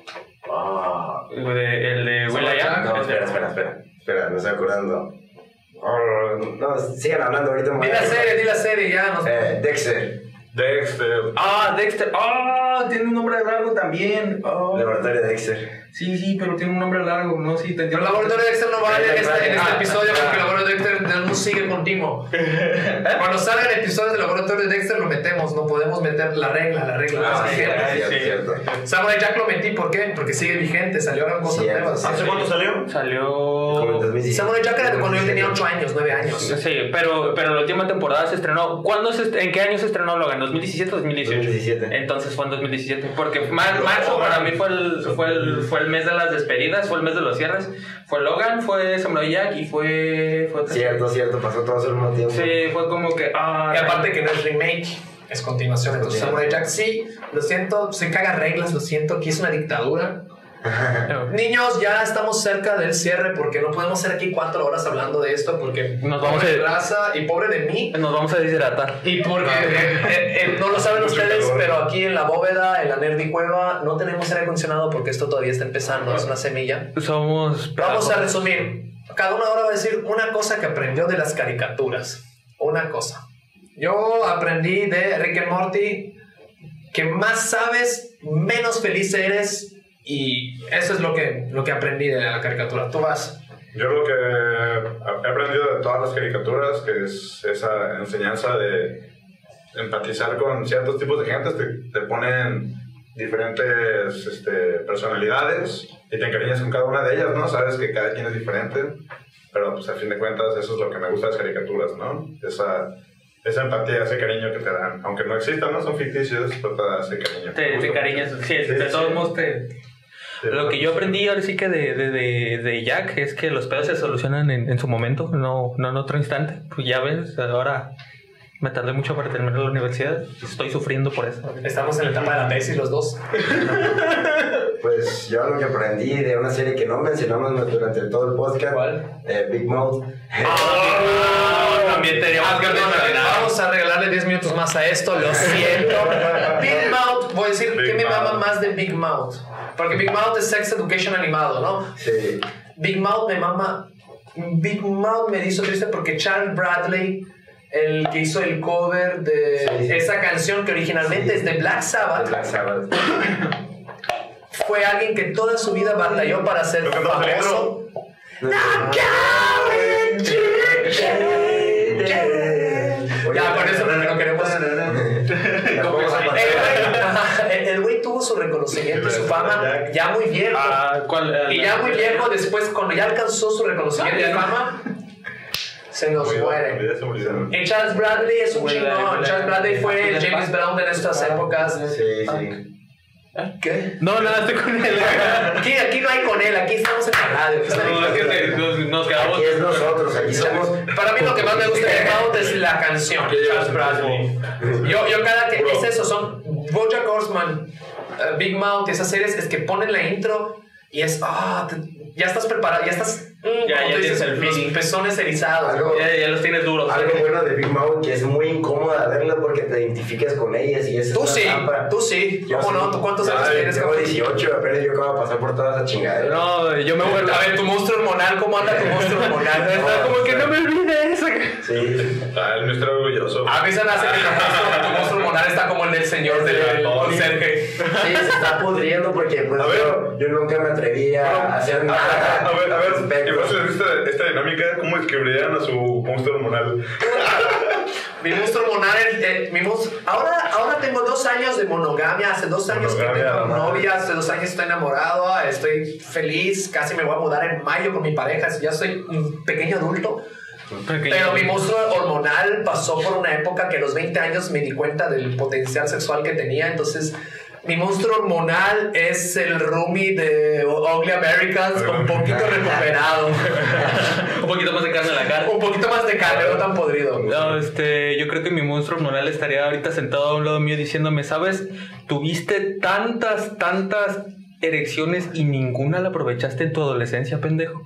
Ah. De- el de Samurai Will.i.am. Jack. No, espera, espera, espera. Espera, me estoy acordando. Ah, no, sigan hablando ahorita. me voy Di a- la serie, di la serie, ya. Nos... Eh, Dexter, Dexter. Ah, Dexter. Ah, tiene un nombre largo también. Ah. laboratorio de Dexter. Sí, sí, pero tiene un nombre largo, no, sí, te Pero entiendo. el laboratorio de Dexter no vale en este, en este Ah, episodio ah, porque el ah. laboratorio de Dexter no sigue continuo. Cuando salgan episodios del laboratorio de Dexter lo metemos, no podemos meter la regla, la regla. Ah, es sí, vigente. ay, cierto, sí. cierto. Samurai Jack lo metí, ¿por qué? Porque sigue vigente, salieron cosas Cierto, nuevas. sí. ¿Hace cuánto salió? Como en Salió. dos mil diecisiete. Samurai Jack era de cuando yo tenía ocho años, nueve años. Sí, pero, pero la última temporada se estrenó. ¿Cuándo se est- ¿En qué año se estrenó Logan? ¿dos mil diecisiete o dos mil dieciocho? dos mil diecisiete. Entonces fue en dos mil diecisiete. Porque mar- marzo para mí fue el, fue, el, fue el mes de las despedidas, fue el mes de los cierres. Fue Logan, fue Samurai Jack y fue. fue otra- Cierto, cierto, pasó todo al mismo tiempo. Sí, fue como que. Ah, Y aparte que no es remake, es continuación. Entonces Samurai Jack sí, lo siento, se caga reglas, lo siento, aquí es una dictadura. no. Niños, ya estamos cerca del cierre porque no podemos ser aquí cuatro horas hablando de esto porque Nos vamos pobre a- raza y pobre de mí. Nos vamos a deshidratar. Y porque eh, eh, eh, no lo saben Mucho ustedes, calor. pero aquí en la bóveda, en la Nerdy Cueva, no tenemos aire acondicionado porque esto todavía está empezando, es una semilla. Somos. Vamos a resumir. Cada uno ahora va a decir una cosa que aprendió de las caricaturas. Una cosa. Yo aprendí de Rick and Morty que más sabes, menos feliz eres. Y eso es lo que, lo que aprendí de la caricatura. Tú vas. Yo lo que he aprendido de todas las caricaturas, que es esa enseñanza de empatizar con ciertos tipos de gente, te, te ponen diferentes este, personalidades y te encariñas con cada una de ellas, ¿no? Sabes que cada quien es diferente, pero pues a fin de cuentas eso es lo que me gusta de las caricaturas, ¿no? Esa, esa empatía, ese cariño que te dan, aunque no existan, ¿no? Son ficticios, pero te da ese cariño. Te, te cariñas, sí, Sí, de sí. todos modos te... Sí, Lo que yo aprendí ahora sí que de, de, de, de Jack es que los pedos se solucionan en, en su momento, no, no en otro instante. Pues ya ves, ahora me tardé mucho para terminar la universidad y estoy sufriendo por eso. Estamos en la etapa de la tesis los dos. Pues yo lo que aprendí de una serie que no mencionamos durante todo el podcast. ¿Cuál? Eh, Big Mouth. Oh, también teníamos Ah, que perdón, mencionar. vamos a regalarle diez minutos más a esto, lo siento. Big Mouth, voy a decir Big que me mama Mouth. más de Big Mouth. Porque Big Mouth es Sex Education animado, ¿no? Sí. Big Mouth me mama. Big Mouth me hizo triste porque Charles Bradley, el que hizo el cover de Sí, sí. esa canción que originalmente es de Black Sabbath, Black Sabbath. fue alguien que toda su vida batalló para ser ¿Lo cantó famoso. Ya, con eso no, no queremos. El, el güey tuvo su reconocimiento y su fama ya muy viejo. Ah, ¿cuál? Y ya muy viejo, después, cuando ya alcanzó su reconocimiento y fama, se nos muere. Ya se murió. Y Charles Bradley es un chingón. Charles Bradley fue el James Brown de nuestras épocas. Sí, sí. ¿Qué? No, nada, estoy con él. Aquí, aquí no hay con él, aquí estamos en la radio. aquí está No, es que te- nos, nos quedamos. Aquí es nosotros, aquí somos. Para mí lo que más me gusta de Mouth es la canción. Charles Bradley. Yo, yo cada que es eso, son BoJack Horseman, uh, Big Mouth, esas series es que ponen la intro y es, ah, te- ya estás preparado, ya estás, mm, Ya, como ya tú dices, tienes el los feeling. pezones erizados. Algo- Ya, ya los tienes duros. Algo bueno de Big Mouth que es muy incómoda verla porque te identificas con ellas y eso Tú es sí, una trampa. tú sí. Yo ¿Cómo sí. no? ¿Tú cuántos años Ay, tienes? Tengo cabrón? dieciocho, apenas yo acabo de pasar por toda esa chingadera. No, yo me vuelvo A ver, tu monstruo hormonal, ¿cómo anda tu monstruo hormonal? Está como que no me olvide eso. Sí. Ah, el mister orgulloso. A mí se me hace que tu monstruo, tu monstruo hormonal está como el del señor del conserje. Sí, se está pudriendo porque pues A ver. yo, yo nunca me atreví a hacer nada. A ver, a ver, al respecto. ¿qué pasa en esta, esta dinámica? ¿Cómo describirían a su monstruo hormonal? Mi monstruo hormonal, eh, mi monstruo, ahora, ahora tengo dos años de monogamia, hace dos años que Monogamia, tengo madre. novia, hace dos años estoy enamorado, ah, estoy feliz, casi me voy a mudar en mayo con mi pareja, ya soy un pequeño adulto. Pero mi monstruo hormonal pasó por una época que a los veinte años me di cuenta del potencial sexual que tenía, entonces mi monstruo hormonal es el roomie de Ugly Americans, un poquito recuperado, Un poquito más de carne en la cara. un poquito más de carne, no tan podrido. No, este, yo creo que mi monstruo hormonal estaría ahorita sentado a un lado mío diciéndome, ¿sabes? Tuviste tantas, tantas erecciones y ninguna la aprovechaste en tu adolescencia, pendejo.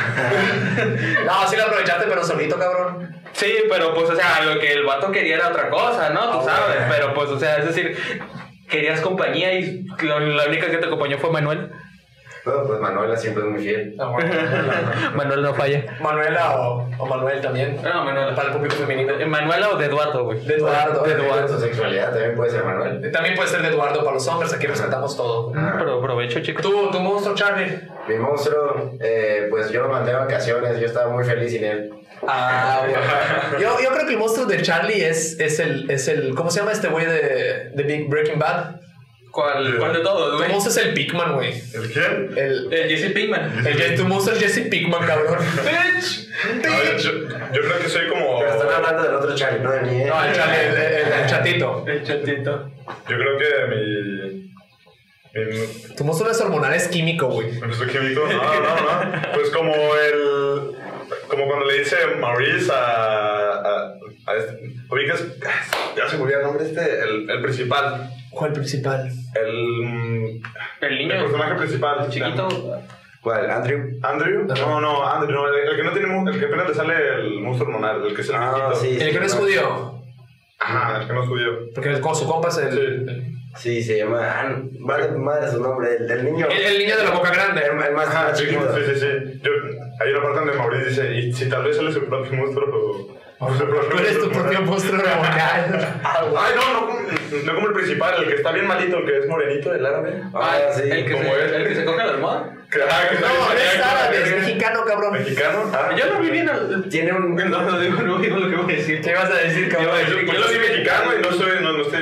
No, sí lo aprovechaste, pero solito, cabrón. Sí, pero pues, o sea, lo que el vato quería era otra cosa, ¿no? Tú sabes, pero pues, o sea, es decir, querías compañía y lo- la única que te acompañó fue Manuel. No, pues Manuela siempre es muy fiel. No, bueno, Manuel no falla. Manuela o, o Manuel también. No, Manuel. Para el público femenino. ¿Manuela o de Eduardo, güey? De Eduardo. De De Eduardo. Su sexualidad también puede ser Manuel. También puede ser de Eduardo para los hombres, aquí respetamos todo. Pero aprovecho, chicos. ¿Tu, tu monstruo, Charlie? Mi monstruo, eh, pues yo lo mandé a vacaciones, yo estaba muy feliz sin él. Ah, bueno. yo, yo creo que el monstruo de Charlie es, es, el, es el... ¿Cómo se llama este güey de, de Big Breaking Bad? ¿Cuál, cuál de todos, Tu güey? monstruo es el Pigman, güey. ¿El quién? El, El Jesse Pinkman. el, tu monstruo es Jesse Pigman, cabrón. Bitch. A ver, yo, yo creo que soy como. Pero están hablando del otro Charlie, no de mí. ¿eh? No, el Charlie, el, el- el chatito. El chatito. Yo creo que mi. Mi. Tu monstruo es hormonal, es químico, güey. ¿Mi monstruo químico? No, no, no. Pues como el. Como cuando le dice Maurice a. a, a este. ¿Ubicas? Ya se me olvidó el nombre este. El, el principal. ¿Cuál El. principal? El El niño personaje principal. chiquito. ¿Cuál? ¿Andrew? ¿Andrew? No, no, Andrew, no. El, el que no tiene. mu- El que apenas le sale el monstruo hormonal. El que es el Ah, viejito. sí. El que no es judío. Ajá, el que no es judío. Porque el- con su compa es el... Sí, se llama. Ah, madre, madre su nombre, el, el niño. El, el niño de la boca grande. El, el más, Ajá, más sí, chiquito. sí, sí, sí. Yo, hay una parte donde Maurice dice, y si tal vez sale su propio monstruo o... o su propio Tú eres tu monstruo propio hormonal". monstruo hormonal. Ay, no, no, como- no como el principal, el que está bien malito, el que es morenito, el árabe. Ah, sí. el que, como se, él. el que se coge la almohada. Que, ah, que está No, bien no es maníaco, árabe, es que- mexicano, cabrón. ¿Mexicano? Ah, Yo lo vi bien. al- Tiene un. No, no digo, no digo lo que voy a decir. ¿Qué vas a decir, Yo, cabrón? yo lo vi mexicano y no, soy, no, no estoy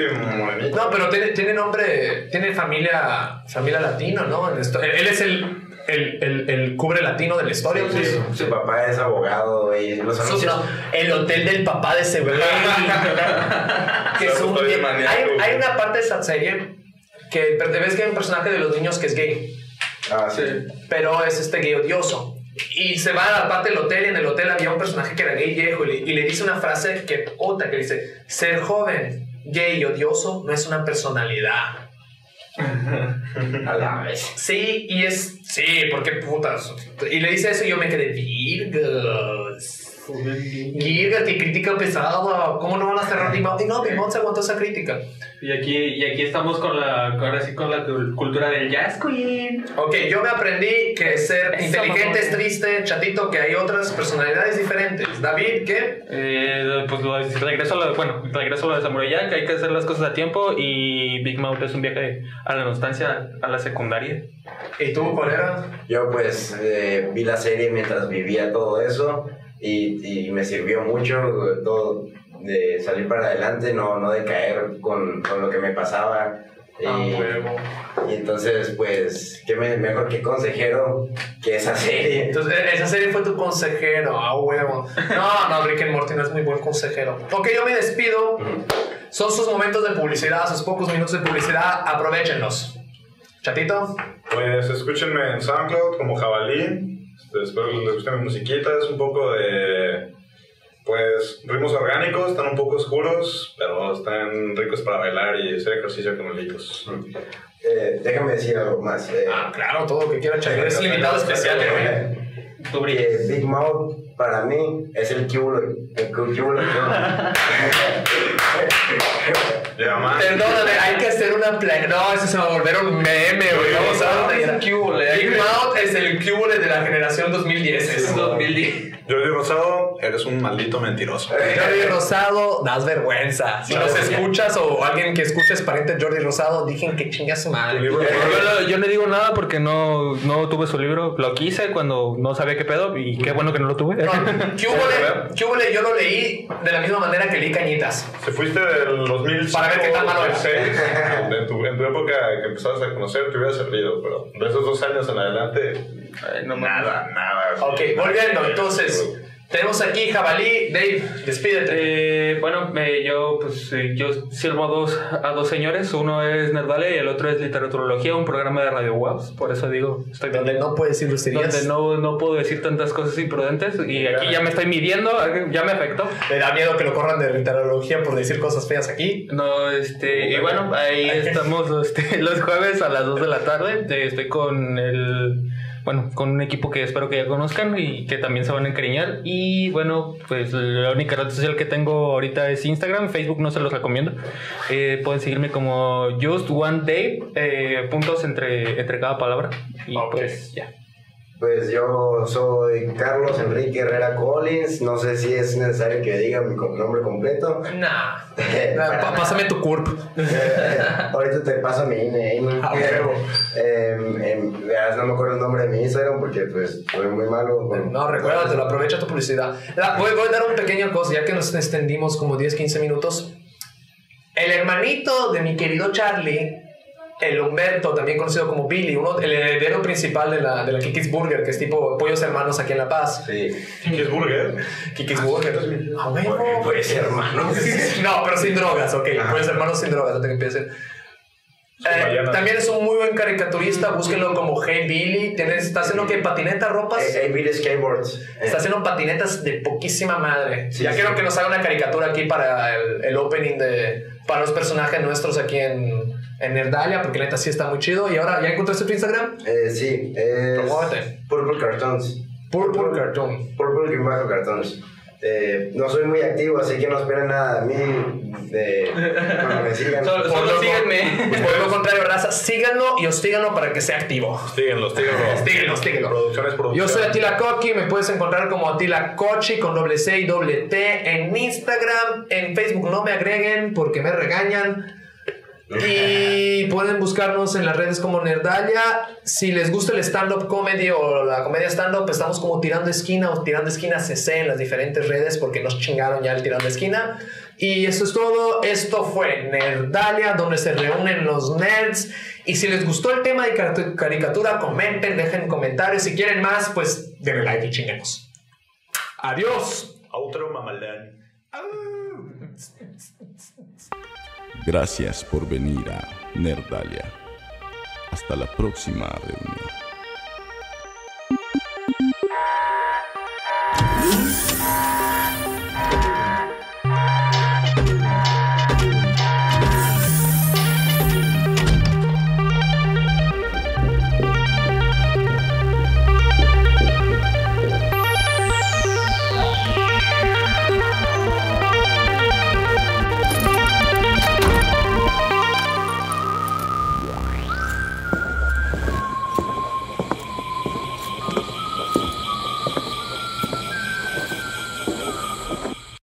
morenito. No, pero tiene, tiene nombre, tiene familia, familia latino, ¿no? En esto- él, él es el, el, el, el cubre latino de la historia. Sí, pues. su, su papá es abogado y los Su- anuncios. no, el hotel del papá de ese güey. Que es un- Estoy hay, maníaco. hay una parte de esa serie que ves que hay un personaje de los niños que es gay, Ah, sí. pero es este gay odioso. Y se va a la parte del hotel y en el hotel había un personaje que era gay viejo y le, y le dice una frase que puta, que dice: ser joven, gay y odioso no es una personalidad. A la vez. Sí, y es... Sí, porque putas. Y le dice eso y yo me quedé: Virgas. Virgas, que crítica pesada. ¿Cómo no van a cerrar Big Mouth? Y no, Big Mouth se aguantó esa crítica. Y aquí, y aquí estamos con la, ahora sí, con la cul- cultura del jazz queen. Ok, yo me aprendí que ser Eso, inteligente es mamón. triste, chatito, que hay otras personalidades diferentes. David, ¿qué? Eh, pues lo, regreso a lo, bueno, regreso a lo de Samurai Jack, hay que hacer las cosas a tiempo y Big Mouth es un viaje a la nostalgia, a la secundaria. ¿Y tú, cuál era? Yo pues eh, vi la serie mientras vivía todo eso y, y me sirvió mucho eh, todo de salir para adelante, no, no de caer con, con lo que me pasaba. Y, Ah, huevo. y entonces pues, qué me- mejor que consejero que esa serie. Entonces, esa serie fue tu consejero, ah, huevo. No, no, Rick and Morty no es muy buen consejero. Ok, yo me despido. Son sus momentos de publicidad, sus pocos minutos de publicidad. Aprovechenlos. Chatito. Pues escúchenme en SoundCloud como Jabalí. Este, espero que les guste mi musiquita. Es un poco de. Pues ritmos orgánicos, están un poco oscuros, pero están ricos para bailar y hacer ejercicio con melitos. Eh, déjame decir algo más. eh, Ah, claro, todo lo que quiera, Chavito. Es limitado especial, güey. Tú que brillas. Big Mouth para mí es el cubo, el cubo Ya más. Perdóname, hay que hacer una plan. No, eso se va a volver un meme, güey. Vamos a ver. Big Mouth es el cubole de la generación dos mil diez. Es dos mil diez. Jordi Rosado, eres un maldito mentiroso. Jordi Rosado, das vergüenza. Si nos escuchas o alguien que escuches pariente de Jordi Rosado, digan que chinga su madre. Tu libro de- Yo, no- yo no digo nada porque no, no tuve su libro. Lo quise cuando no sabía qué pedo y qué bueno que no lo tuve. No, Cúbole, Cúbole, yo lo leí de la misma manera que leí Cañitas. Si fuiste del dos mil cinco, Para ver qué tan malo era. dos mil seis, en tu, en tu época que empezabas a conocer, te hubiera servido, pero de esos dos años en adelante, Ay, no mames. nada, nada. Ok, volviendo, entonces, tenemos aquí Jabalí. Dave, despídete. Eh, bueno, eh, yo pues eh, yo sirvo a dos, a dos señores. Uno es Nerdalia y el otro es Literaturología, un programa de Radio Wows. Por eso digo, estoy Donde no puedes ir groserías. donde no, no puedo decir tantas cosas imprudentes y aquí ya me estoy midiendo, ya me afectó. Me da miedo que lo corran de literología por decir cosas feas aquí. No, este, y bueno, ahí estamos este, los jueves a las dos de la tarde. Eh, Estoy con el, bueno, con un equipo que espero que ya conozcan y que también se van a encariñar. Y bueno, pues la única red social que tengo ahorita es Instagram. Facebook no se los recomiendo. Eh, pueden seguirme como Just One Day, eh, puntos entre, entre cada palabra. Y Ok. pues ya. Pues yo soy Carlos Enrique Herrera Collins. No sé si es necesario que diga mi com- nombre completo. Nah. Para Pa- nada. Pásame tu curp. Eh, ahorita te paso mi I N E. ¿no? Ah, huevo. Eh, em, verás, no me acuerdo el nombre de mi Instagram porque pues soy muy malo. con- No, recuérdatelo, aprovecha tu publicidad. La- voy, voy a dar un pequeño cosa, ya que nos extendimos como diez, quince minutos. El hermanito de mi querido Charlie, el Humberto, también conocido como Billy, uno, el heredero principal de la, de la Kiki's Burger, que es tipo Pollos Hermanos aquí en La Paz. Sí. ¿Qué es burger? Kiki's Burger. Ah, huevo. Pues hermano. No, pero sin drogas, ok. Pollos Hermanos sin drogas, no te empiecen. Eh, mañana. también es un muy buen caricaturista, búsquenlo como Hey Billy. Tiene- está haciendo que patineta, ropas. Hey, hey, Skateboards. Eh, Está haciendo patinetas de poquísima madre. Sí, ya sí. quiero que nos haga una caricatura aquí para el, el opening de para los personajes nuestros aquí en, en Nerdalia, porque neta sí está muy chido. Y ahora, ¿ya encontraste tu Instagram? eh, sí, es Promuévete. Purple Cartoons. Purple Cartoon. Purple Bajo Cartoons. Eh, no soy muy activo, así que no esperen nada de mí. De, cuando me sigan. Solo, Por solo lo- síganme. Por lo contrario, raza, síganlo y hostíganlo para que sea activo. Síguenlo, síguenlo. Síguenlo, síguenlo. Producciones, Yo producciones. soy Atila Koki, me puedes encontrar como Atila Kochi con doble C y doble T en Instagram, en Facebook no me agreguen porque me regañan. Y pueden buscarnos en las redes como Nerdalia. Si les gusta el stand-up comedy o la comedia stand-up, estamos como Tirando Esquina o Tirando Esquina C C en las diferentes redes porque nos chingaron ya el Tirando Esquina. Y eso es todo. Esto fue Nerdalia, donde se reúnen los nerds. Y si les gustó el tema de car- caricatura, comenten, dejen comentarios. Si quieren más, pues denle like y chinguemos. Adiós. Outro mamalán. Gracias por venir a Nerdalia. Hasta la próxima reunión.